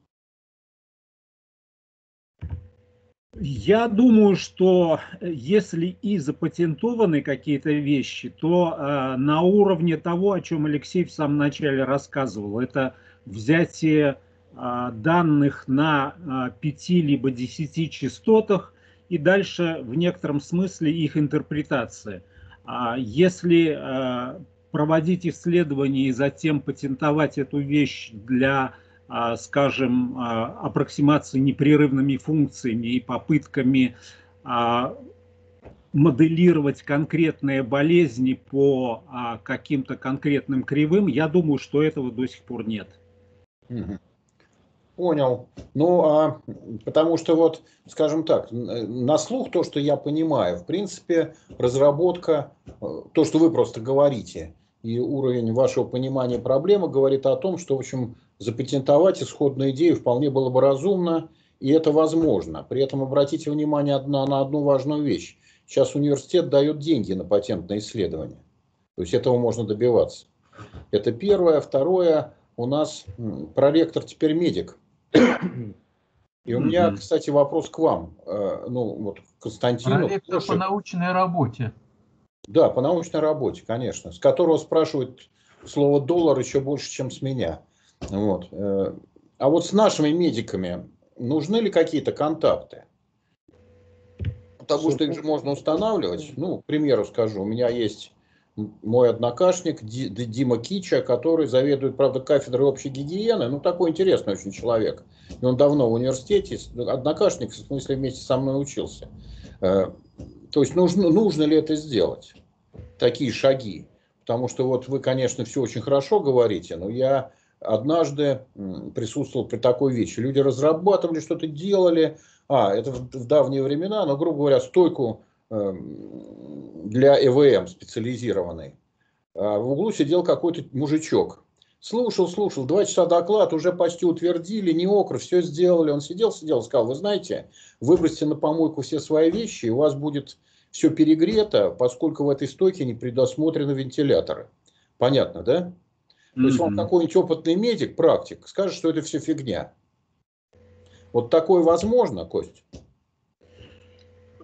Я думаю, что если и запатентованы какие-то вещи, то э, на уровне того, о чем Алексей в самом начале рассказывал, это взятие э, данных на э, пяти либо десяти частотах и дальше в некотором смысле их интерпретация. А если э, проводить исследования и затем патентовать эту вещь для, скажем, аппроксимации непрерывными функциями и попытками моделировать конкретные болезни по каким-то конкретным кривым, я думаю, что этого до сих пор нет. Понял. Ну, а потому что вот, скажем так, на слух то, что я понимаю, в принципе, разработка, то, что вы просто говорите, и уровень вашего понимания проблемы говорит о том, что, в общем, запатентовать исходную идею вполне было бы разумно, и это возможно. При этом обратите внимание на, на одну важную вещь. Сейчас университет дает деньги на патентное исследование. То есть этого можно добиваться. Это первое. Второе, у нас проректор теперь медик. И у меня, кстати, вопрос к вам. Ну, вот, Константину. Проректор по научной работе. Да, по научной работе, конечно. С которого спрашивают слово доллар еще больше, чем с меня. Вот. А вот с нашими медиками нужны ли какие-то контакты? Потому что их же можно устанавливать. Ну, к примеру скажу, у меня есть мой однокашник Дима Кича, который заведует, правда, кафедрой общей гигиены. Ну, такой интересный очень человек. И он давно в университете, однокашник, в смысле, вместе со мной учился. То есть нужно, нужно ли это сделать? Такие шаги. Потому что вот вы, конечно, все очень хорошо говорите, но я однажды присутствовал при такой вещи. Люди разрабатывали, что-то делали. А, это в давние времена, но, грубо говоря, стойку для э вэ эм специализированной. А в углу сидел какой-то мужичок. Слушал, слушал, два часа доклад, уже почти утвердили, не окр, все сделали. Он сидел, сидел, сказал, вы знаете, выбросьте на помойку все свои вещи, и у вас будет все перегрето, поскольку в этой стойке не предусмотрены вентиляторы. Понятно, да? Mm-hmm. То есть вам какой-нибудь опытный медик, практик, скажет, что это все фигня. Вот такое возможно, Кость?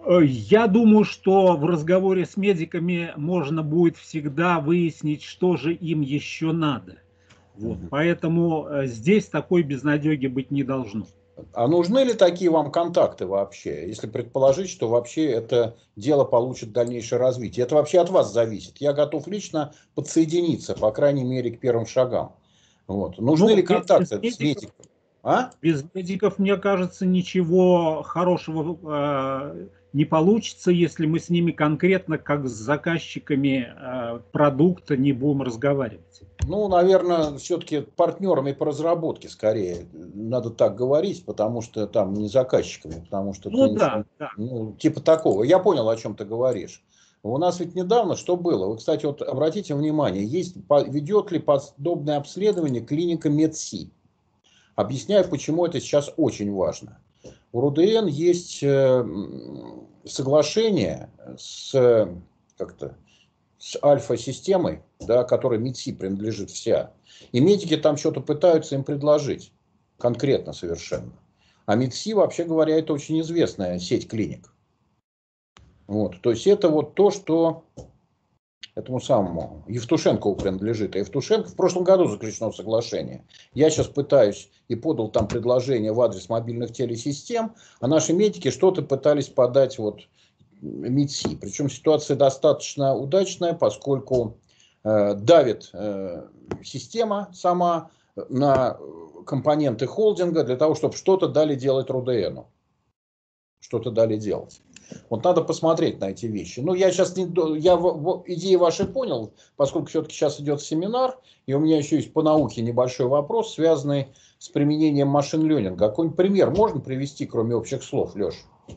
Я думаю, что в разговоре с медиками можно будет всегда выяснить, что же им еще надо. Вот. Mm-hmm. Поэтому здесь такой безнадеги быть не должно. А нужны ли такие вам контакты вообще, если предположить, что вообще это дело получит дальнейшее развитие? Это вообще от вас зависит. Я готов лично подсоединиться, по крайней мере, к первым шагам. Вот. Нужны ну, ли контакты медиков, с медиком? А? Без медиков, мне кажется, ничего хорошего э, не получится, если мы с ними конкретно, как с заказчиками э, продукта, не будем разговаривать. Ну, наверное, все-таки партнерами по разработке скорее надо так говорить, потому что там не заказчиками, потому что ну, ты, да, да. Ну, типа такого. Я понял, о чем ты говоришь. У нас ведь недавно что было? Вы, кстати, вот обратите внимание, есть, ведет ли подобное обследование клиника Медси. Объясняю, почему это сейчас очень важно. У РУДН есть соглашение с, как-то, с альфа-системой, да, которой Медси принадлежит вся. И медики там что-то пытаются им предложить. Конкретно совершенно. А Медси, вообще говоря, это очень известная сеть клиник. Вот. То есть это вот то, что этому самому Евтушенкову принадлежит. А Евтушенко в прошлом году заключено соглашение. Я сейчас пытаюсь и подал там предложение в адрес мобильных телесистем, а наши медики что-то пытались подать вот Медси. Причем ситуация достаточно удачная, поскольку э, давит э, система сама на компоненты холдинга для того, чтобы что-то дали делать РУДНу. Что-то дали делать. Вот надо посмотреть на эти вещи. Ну, я сейчас не, я идеи ваши понял, поскольку все-таки сейчас идет семинар, и у меня еще есть по науке небольшой вопрос, связанный с применением машин-ленинга. Какой-нибудь пример можно привести, кроме общих слов, Леш?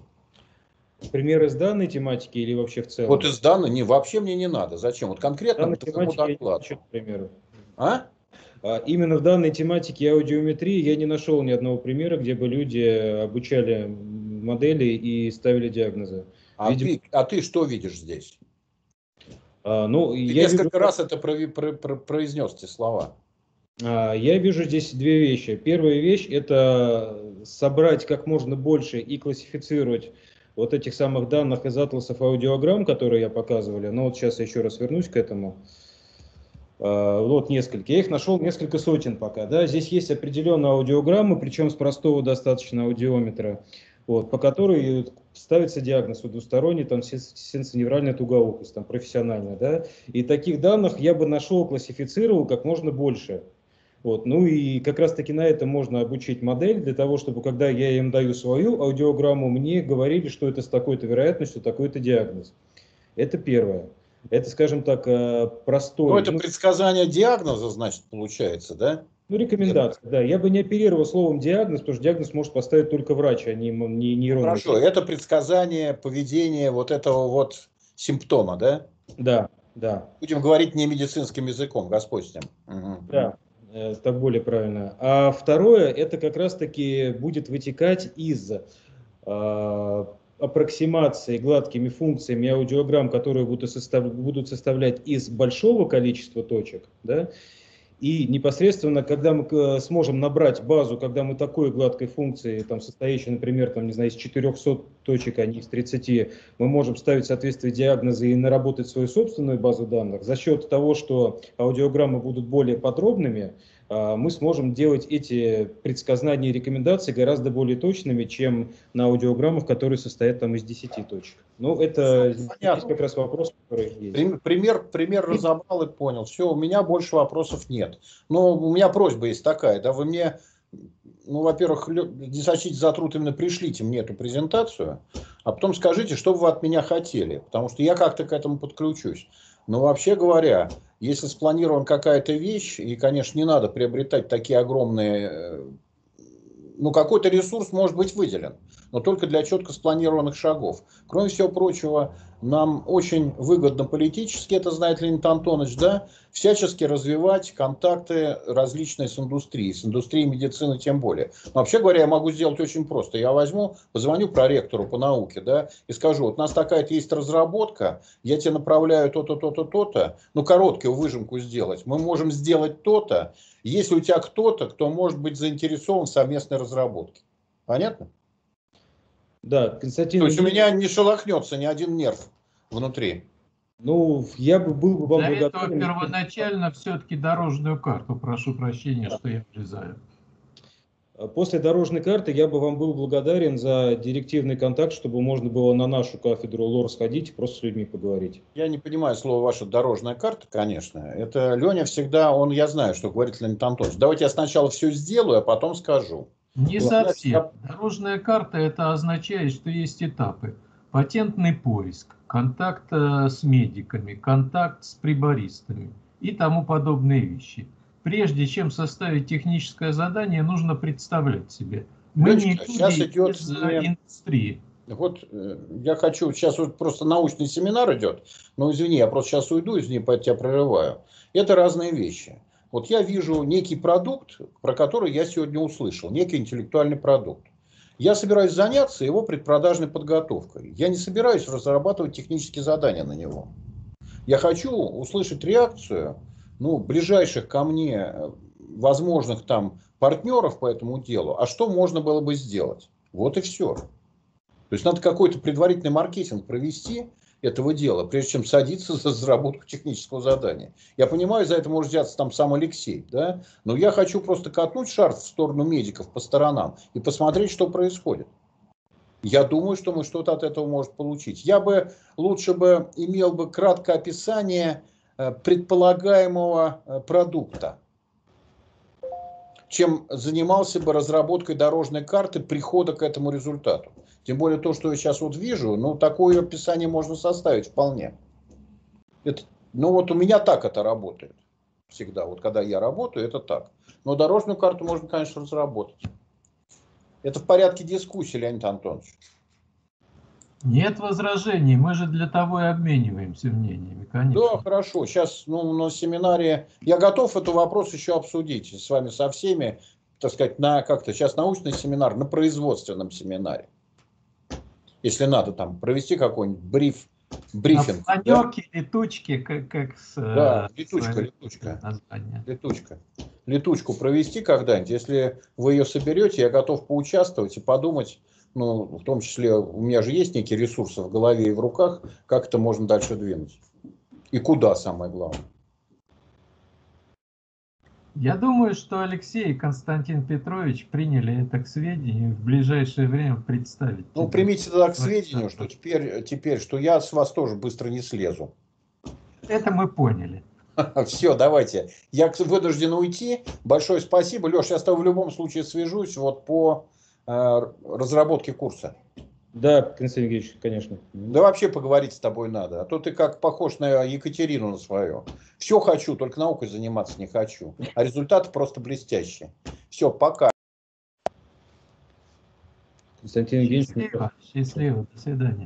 Пример из данной тематики или вообще в целом? Вот из данной, не, вообще мне не надо. Зачем? Вот конкретно по такому докладу. А? Именно в данной тематике аудиометрии я не нашел ни одного примера, где бы люди обучали модели и ставили диагнозы. А, Видимо... ты, а ты что видишь здесь? А, ну, ты я несколько вижу... раз это про, про, про, произнес эти слова. А, я вижу здесь две вещи. Первая вещь – это собрать как можно больше и классифицировать вот этих самых данных из атласов аудиограмм, которые я показывали. Но вот сейчас я еще раз вернусь к этому. Вот несколько. Я их нашел несколько сотен пока. Да? Здесь есть определенные аудиограммы, причем с простого достаточно аудиометра, вот, по которой ставится диагноз двусторонний, там, сенсоневральная тугоухость, там, профессиональная. Да? И таких данных я бы нашел, классифицировал как можно больше. Вот. Ну и как раз таки на это можно обучить модель, для того, чтобы, когда я им даю свою аудиограмму, мне говорили, что это с такой-то вероятностью, такой-то диагноз. Это первое. Это, скажем так, простой... Ну, это предсказание диагноза, значит, получается, да? Ну, рекомендация, да. Я бы не оперировал словом диагноз, потому что диагноз может поставить только врач, а не, не нейронный. Хорошо, это предсказание поведения вот этого вот симптома, да? Да, да. Будем говорить не медицинским языком, Господь с ним. Угу. Да, так более правильно. А второе, это как раз-таки будет вытекать из... аппроксимации гладкими функциями аудиограмм, которые будут, состав, будут составлять из большого количества точек, да, и непосредственно, когда мы сможем набрать базу, когда мы такой гладкой функции, там, состоящей, например, там, не знаю, из четырёхсот точек, а не из тридцати, мы можем ставить соответствие диагноза и наработать свою собственную базу данных. За счет того, что аудиограммы будут более подробными, мы сможем делать эти предсказания и рекомендации гораздо более точными, чем на аудиограммах, которые состоят там из десяти точек. Ну, это здесь как раз вопрос, который есть. Пример, пример разобрал и понял. Все, у меня больше вопросов нет. Но у меня просьба есть такая, да, вы мне, ну, во-первых, не сочтите за труд, именно пришлите мне эту презентацию, а потом скажите, что вы от меня хотели, потому что я как-то к этому подключусь. Но вообще говоря, если спланирована какая-то вещь, и, конечно, не надо приобретать такие огромные, ну, какой-то ресурс может быть выделен, но только для четко спланированных шагов. Кроме всего прочего, нам очень выгодно политически, это знает Леонид Антонович, да, всячески развивать контакты различные с индустрией, с индустрией медицины тем более. Но вообще говоря, я могу сделать очень просто. Я возьму, позвоню проректору по науке, да, и скажу, вот у нас такая-то есть разработка, я тебе направляю то-то, то-то, то-то, ну, короткую выжимку сделать. Мы можем сделать то-то, если у тебя кто-то, кто может быть заинтересован в совместной разработке. Понятно? Да, Константин. То есть у меня не шелохнется ни один нерв внутри. Ну, я бы был бы вам Для благодарен. этого первоначально все-таки дорожную карту, прошу прощения, что я влезаю. После дорожной карты я бы вам был благодарен за директивный контакт, чтобы можно было на нашу кафедру лор сходить и просто с людьми поговорить. Я не понимаю слово ваша дорожная карта, конечно. Это Леня всегда, он, я знаю, что говорит Леонид Антонович. Давайте я сначала все сделаю, а потом скажу. Не совсем. Дорожная карта это означает, что есть этапы. Патентный поиск, контакт с медиками, контакт с прибористами и тому подобные вещи. Прежде чем составить техническое задание, нужно представлять себе. Мы Ленечка, не люди сейчас идет из не... индустрии. Вот я хочу, сейчас вот просто научный семинар идет, но извини, я просто сейчас уйду, извини, поэтому тебя прерываю. Это разные вещи. Вот я вижу некий продукт, про который я сегодня услышал, некий интеллектуальный продукт. Я собираюсь заняться его предпродажной подготовкой. Я не собираюсь разрабатывать технические задания на него. Я хочу услышать реакцию, ну, ближайших ко мне возможных там партнеров по этому делу, а что можно было бы сделать. Вот и все. То есть надо какой-то предварительный маркетинг провести этого дела, прежде чем садиться за разработку технического задания. Я понимаю, за это может взяться там сам Алексей, да? Но я хочу просто катнуть шар в сторону медиков по сторонам и посмотреть, что происходит. Я думаю, что мы что-то от этого можем получить. Я бы лучше бы имел бы краткое описание предполагаемого продукта, чем занимался бы разработкой дорожной карты прихода к этому результату. Тем более то, что я сейчас вот вижу, ну, такое описание можно составить вполне. Это, ну, вот у меня так это работает. Всегда. Вот когда я работаю, это так. Но дорожную карту можно, конечно, разработать. Это в порядке дискуссии, Леонид Антонович. Нет возражений. Мы же для того и обмениваемся мнениями, конечно. Да, хорошо. Сейчас ну, на семинаре я готов этот вопрос еще обсудить с вами со всеми, так сказать, на как-то сейчас научный семинар, на производственном семинаре. Если надо там провести какой-нибудь бриф, брифинг. На планерке, да? Летучки, как, как с... Да, летучка, летучка. Название. Летучка. Летучку провести когда-нибудь. Если вы ее соберете, я готов поучаствовать и подумать, ну, в том числе, у меня же есть некие ресурсы в голове и в руках, как это можно дальше двинуть. И куда, самое главное. Я думаю, что Алексей и Константин Петрович приняли это к сведению, в ближайшее время представить. Ну, примите тогда к сведению, что теперь, теперь, что я с вас тоже быстро не слезу. Это мы поняли. Все, давайте. Я вынужден уйти. Большое спасибо. Леш, я с тобой в любом случае свяжусь вот по э, разработке курса. Да, Константин Евгеньевич, конечно. Да вообще поговорить с тобой надо. А то ты как похож на Екатерину на свою. Все хочу, только наукой заниматься не хочу. А результаты просто блестящие. Все, пока. Константин Евгеньевич. Счастливо, счастливо. До свидания.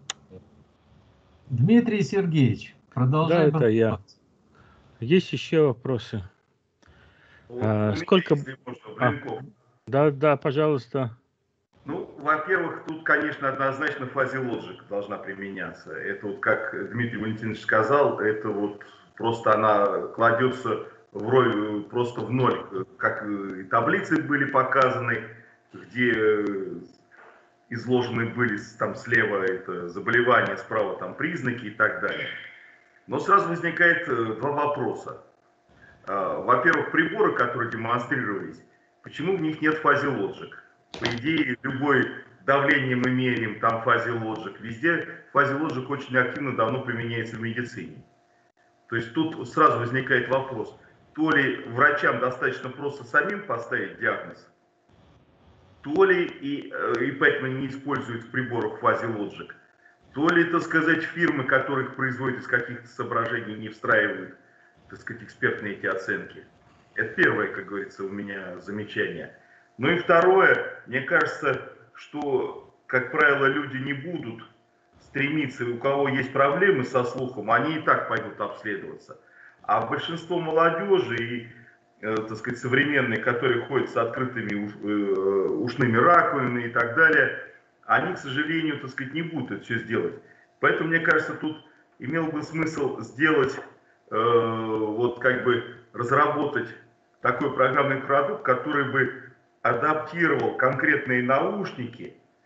Дмитрий Сергеевич, продолжай. Да, это я. Есть еще вопросы? А, сколько... А, да, да, пожалуйста. Ну, во-первых, тут, конечно, однозначно fuzzy logic должна применяться. Это вот, как Дмитрий Валентинович сказал, это вот просто она кладется в роль, просто в ноль, как и таблицы были показаны, где изложены были там слева это заболевания, справа там признаки и так далее. Но сразу возникает два вопроса. Во-первых, приборы, которые демонстрировались, почему в них нет fuzzy logic? По идее, любой давление мы меряем, там fuzzy logic. Везде fuzzy logic очень активно давно применяется в медицине. То есть тут сразу возникает вопрос, то ли врачам достаточно просто самим поставить диагноз, то ли и, и поэтому не используют в приборах fuzzy logic, то ли, так сказать, фирмы, которые их производят из каких-то соображений, не встраивают, так сказать, экспертные эти оценки. Это первое, как говорится, у меня замечание. Ну и второе, мне кажется, что, как правило, люди не будут стремиться, у кого есть проблемы со слухом, они и так пойдут обследоваться. А большинство молодежи и, э, так сказать, современные, которые ходят с открытыми уш, э, ушными раковинами и так далее, они, к сожалению, так сказать, не будут это все сделать. Поэтому, мне кажется, тут имел бы смысл сделать, э, вот как бы разработать такой программный продукт, который бы адаптировал конкретные наушники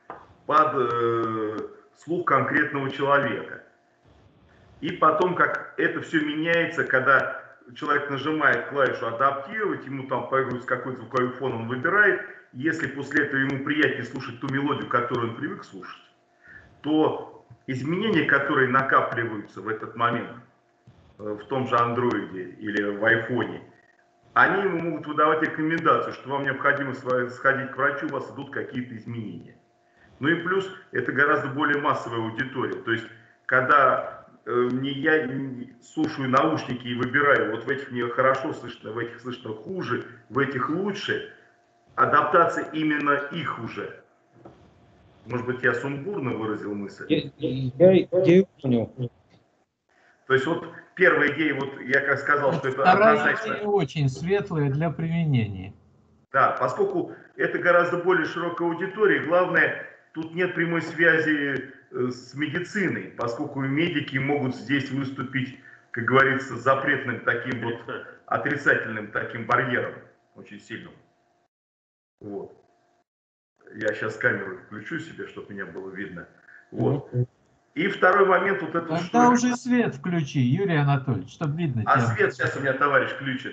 под э, слух конкретного человека. И потом, как это все меняется, когда человек нажимает клавишу «адаптировать», ему там появляется какой-то звуковой фон, он выбирает. Если после этого ему приятнее слушать ту мелодию, которую он привык слушать, то изменения, которые накапливаются в этот момент в том же андроиде или в айфоне, они ему могут выдавать рекомендацию, что вам необходимо сходить к врачу, у вас идут какие-то изменения. Ну и плюс, это гораздо более массовая аудитория. То есть, когда э, не я не слушаю наушники и выбираю, вот в этих мне хорошо слышно, в этих слышно хуже, в этих лучше, адаптация именно их уже. Может быть, я сумбурно выразил мысль? Я, я, я понял. То есть вот первая идея, вот я как сказал, что это Вторая однозначно... идея очень светлая для применения. Да, поскольку это гораздо более широкая аудитория, главное, тут нет прямой связи с медициной, поскольку медики могут здесь выступить, как говорится, запретным таким вот отрицательным таким барьером, очень сильным. Вот. Я сейчас камеру включу себе, чтобы меня было видно. Вот. И второй момент, вот это... Тогда что... уже свет включи, Юрий Анатольевич, чтобы видно А тебя. свет сейчас у меня товарищ включит.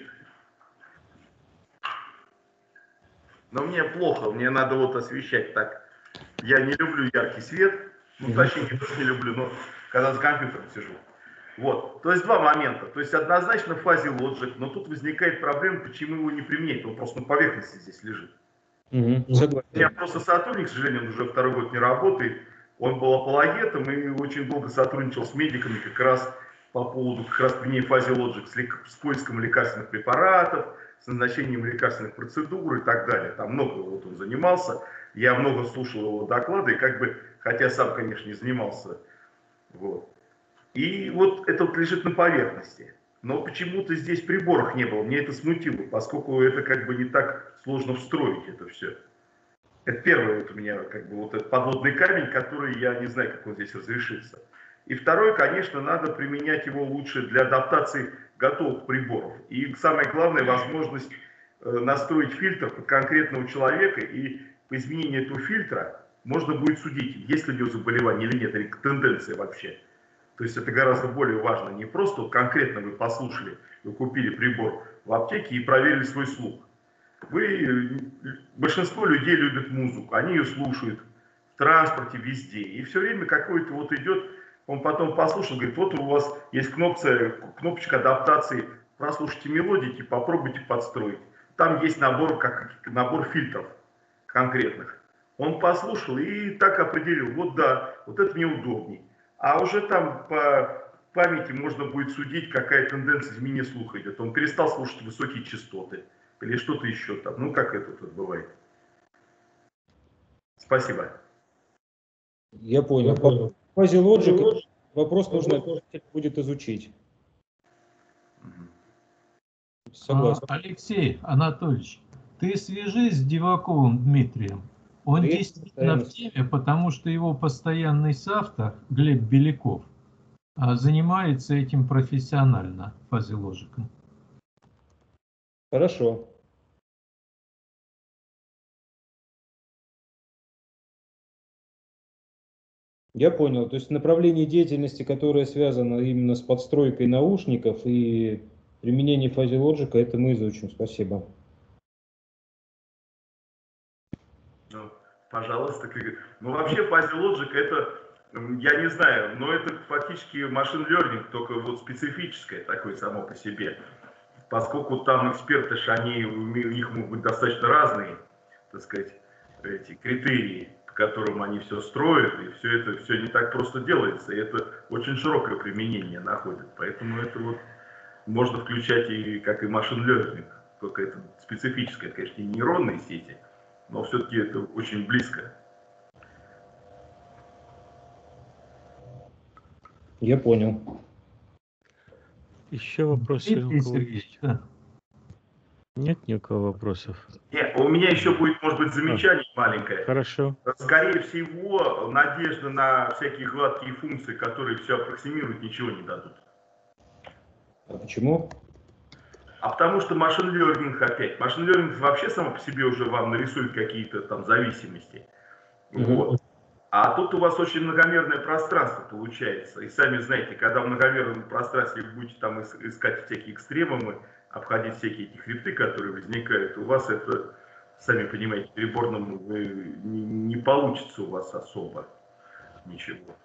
Но мне плохо, мне надо вот освещать так. Я не люблю яркий свет, ну точнее не тоже не люблю, но когда с компьютером сижу. Вот, то есть два момента. То есть однозначно в Fuzzy Logic, но тут возникает проблема, почему его не применять, он просто на поверхности здесь лежит. Угу, У меня просто сотрудник, к сожалению, он уже второй год не работает, он был апологетом и очень долго сотрудничал с медиками как раз по поводу как раз применения Fuzzy Logic с, с поиском лекарственных препаратов, с назначением лекарственных процедур и так далее. Там много вот он занимался, я много слушал его доклады, и как бы, хотя сам, конечно, не занимался. Вот. И вот это вот лежит на поверхности. Но почему-то здесь приборов не было, мне это смутило, поскольку это как бы не так сложно встроить это все. Это первый вот у меня как бы вот этот подводный камень, который я не знаю, как он здесь разрешится. И второй, конечно, надо применять его лучше для адаптации готовых приборов. И самое главное, возможность настроить фильтр под конкретного человека, и по изменению этого фильтра можно будет судить, есть ли у него заболевание или нет, или тенденция вообще. То есть это гораздо более важно. Не просто вот конкретно вы послушали, вы купили прибор в аптеке и проверили свой слух. Вы, большинство людей любят музыку, они ее слушают в транспорте, везде. И все время какой-то вот идет, он потом послушал, говорит, вот у вас есть кнопка, кнопочка адаптации, прослушайте мелодики, попробуйте подстроить. Там есть набор, как, набор фильтров конкретных. Он послушал и так определил, вот да, вот это мне удобней. А уже там по памяти можно будет судить, какая тенденция изменения слуха идет. Он перестал слушать высокие частоты или что-то еще там. Ну, как это тут бывает. Спасибо. Я понял. По Fuzzy Logic вопрос нужно будет изучить. Согласен. А, Алексей Анатольевич, ты свяжись с Диваковым Дмитрием. Он да действительно в теме, потому что его постоянный соавтор Глеб Беляков занимается этим профессионально, Fuzzy Logic. Хорошо. Я понял. То есть направление деятельности, которое связано именно с подстройкой наушников и применением Fuzzy Logic, это мы изучим. Спасибо. Пожалуйста. Ну, вообще, Fuzzy Logic это, я не знаю, но это фактически машин learning, только вот специфическое такое само по себе. Поскольку там эксперты, они, у них могут быть достаточно разные, так сказать, эти критерии, по которым они все строят, и все это все не так просто делается, и это очень широкое применение находит. Поэтому это вот можно включать и как и машин learning, только это специфическое, это, конечно, не нейронные сети, но все-таки это очень близко. Я понял. Еще вопросы? У кого есть? Нет ни у кого вопросов? Нет, у меня еще будет, может быть, замечание а, маленькое. Хорошо. Скорее всего, надежда на всякие гладкие функции, которые все аппроксимируют, ничего не дадут. А почему? А потому что машин learning опять. Машин learning вообще само по себе уже вам нарисует какие-то там зависимости. Mm-hmm. Вот. А тут у вас очень многомерное пространство получается. И сами знаете, когда в многомерном пространстве вы будете там искать всякие экстремумы, обходить всякие эти хребты, которые возникают, у вас это, сами понимаете, переборному не, не получится у вас особо ничего.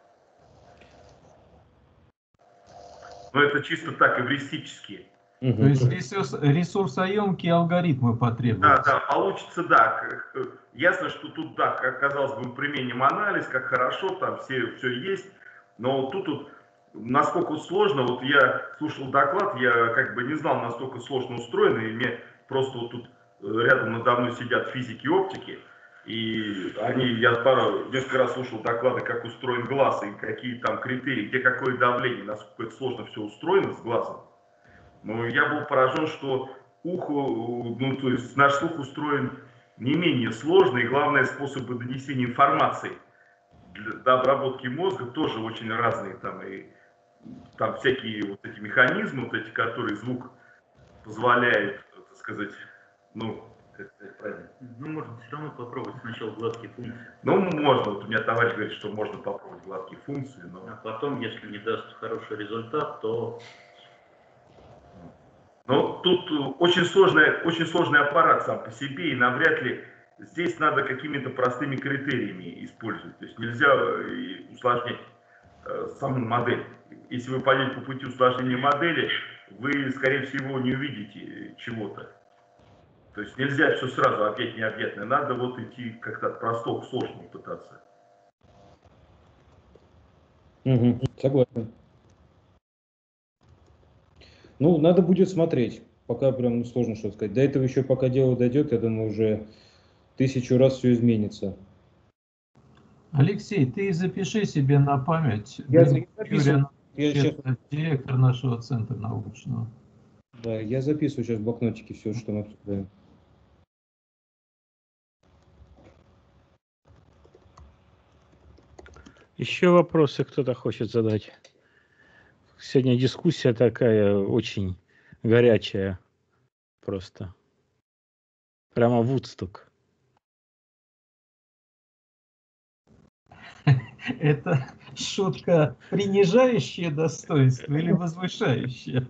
Но это чисто так, эвристически. Угу. То есть ресурс, ресурсоемкие алгоритмы потребуются. Да, да, получится, да. Ясно, что тут, да, как казалось бы, мы применим анализ, как хорошо, там все, все есть. Но тут вот насколько сложно, вот я слушал доклад, я как бы не знал, насколько сложно устроено, и мне просто вот тут рядом надо мной сидят физики и оптики, и они, я пару, несколько раз слушал доклады, как устроен глаз, и какие там критерии, где какое давление, насколько это сложно все устроено с глазом. Но я был поражен, что ухо, ну то есть наш слух устроен не менее сложно, и главное, способы донесения информации для обработки мозга тоже очень разные, там и там всякие вот эти механизмы, вот эти, которые звук позволяет, так сказать, ну, как сказать правильно? Ну, можно все равно попробовать сначала гладкие функции. Ну, можно, вот у меня товарищ говорит, что можно попробовать гладкие функции, но... А потом, если не даст хороший результат, то... Но тут очень сложный, очень сложный аппарат сам по себе, и навряд ли здесь надо какими-то простыми критериями использовать. То есть нельзя усложнять э, саму модель. Если вы пойдете по пути усложнения модели, вы, скорее всего, не увидите чего-то. То есть нельзя все сразу опять необъятное. Надо вот идти как-то от простого к сложному пытаться. Угу, согласен. Ну, надо будет смотреть. Пока прям сложно что сказать. До этого еще пока дело дойдет, я думаю, уже тысячу раз все изменится. Алексей, ты запиши себе на память. Я Юрий, записываю. Я сейчас... Директор нашего центра научного. Да, я записываю сейчас в блокнотике все, что мы обсуждаем. Еще вопросы кто-то хочет задать? Сегодня дискуссия такая очень горячая. Просто. Прямо Вудсток. Это шутка, принижающая достоинство или возвышающая?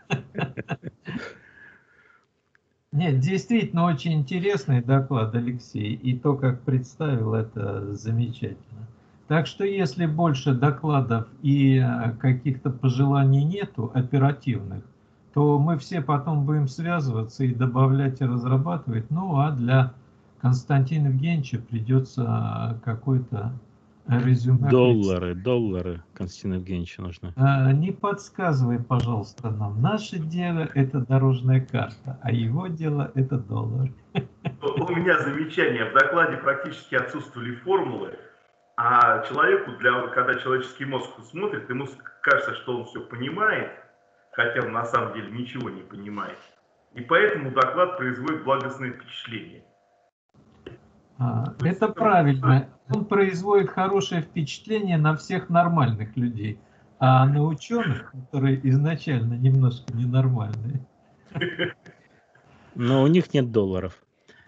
Нет, действительно очень интересный доклад, Алексей, и то, как представил, это замечательно. Так что если больше докладов и каких-то пожеланий нету оперативных, то мы все потом будем связываться и добавлять и разрабатывать. Ну а для Константина Евгеньевича придется какой-то резюме. Доллары, доллары Константину Евгеньевичу нужны. А, не подсказывай, пожалуйста, нам. Наше дело – это дорожная карта, а его дело – это доллар. У меня замечание. В докладе практически отсутствовали формулы. А человеку, для, когда человеческий мозг смотрит, ему кажется, что он все понимает, хотя он на самом деле ничего не понимает. И поэтому доклад производит благостное впечатление. А, это правильно. Он производит хорошее впечатление на всех нормальных людей, а на ученых, которые изначально немножко ненормальные. Но у них нет долларов.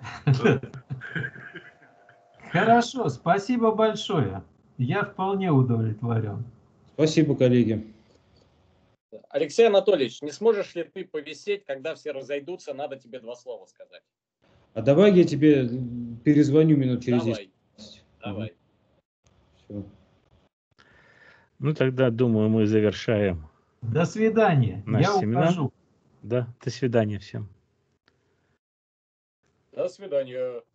Хорошо, спасибо большое. Я вполне удовлетворен. Спасибо, коллеги. Алексей Анатольевич, не сможешь ли ты повисеть, когда все разойдутся, надо тебе два слова сказать. А давай я тебе перезвоню минут через Давай. десять. Давай. Все. Ну тогда, думаю, мы завершаем. До свидания. Наш Я семинар. ухожу. Да, до свидания всем. До свидания.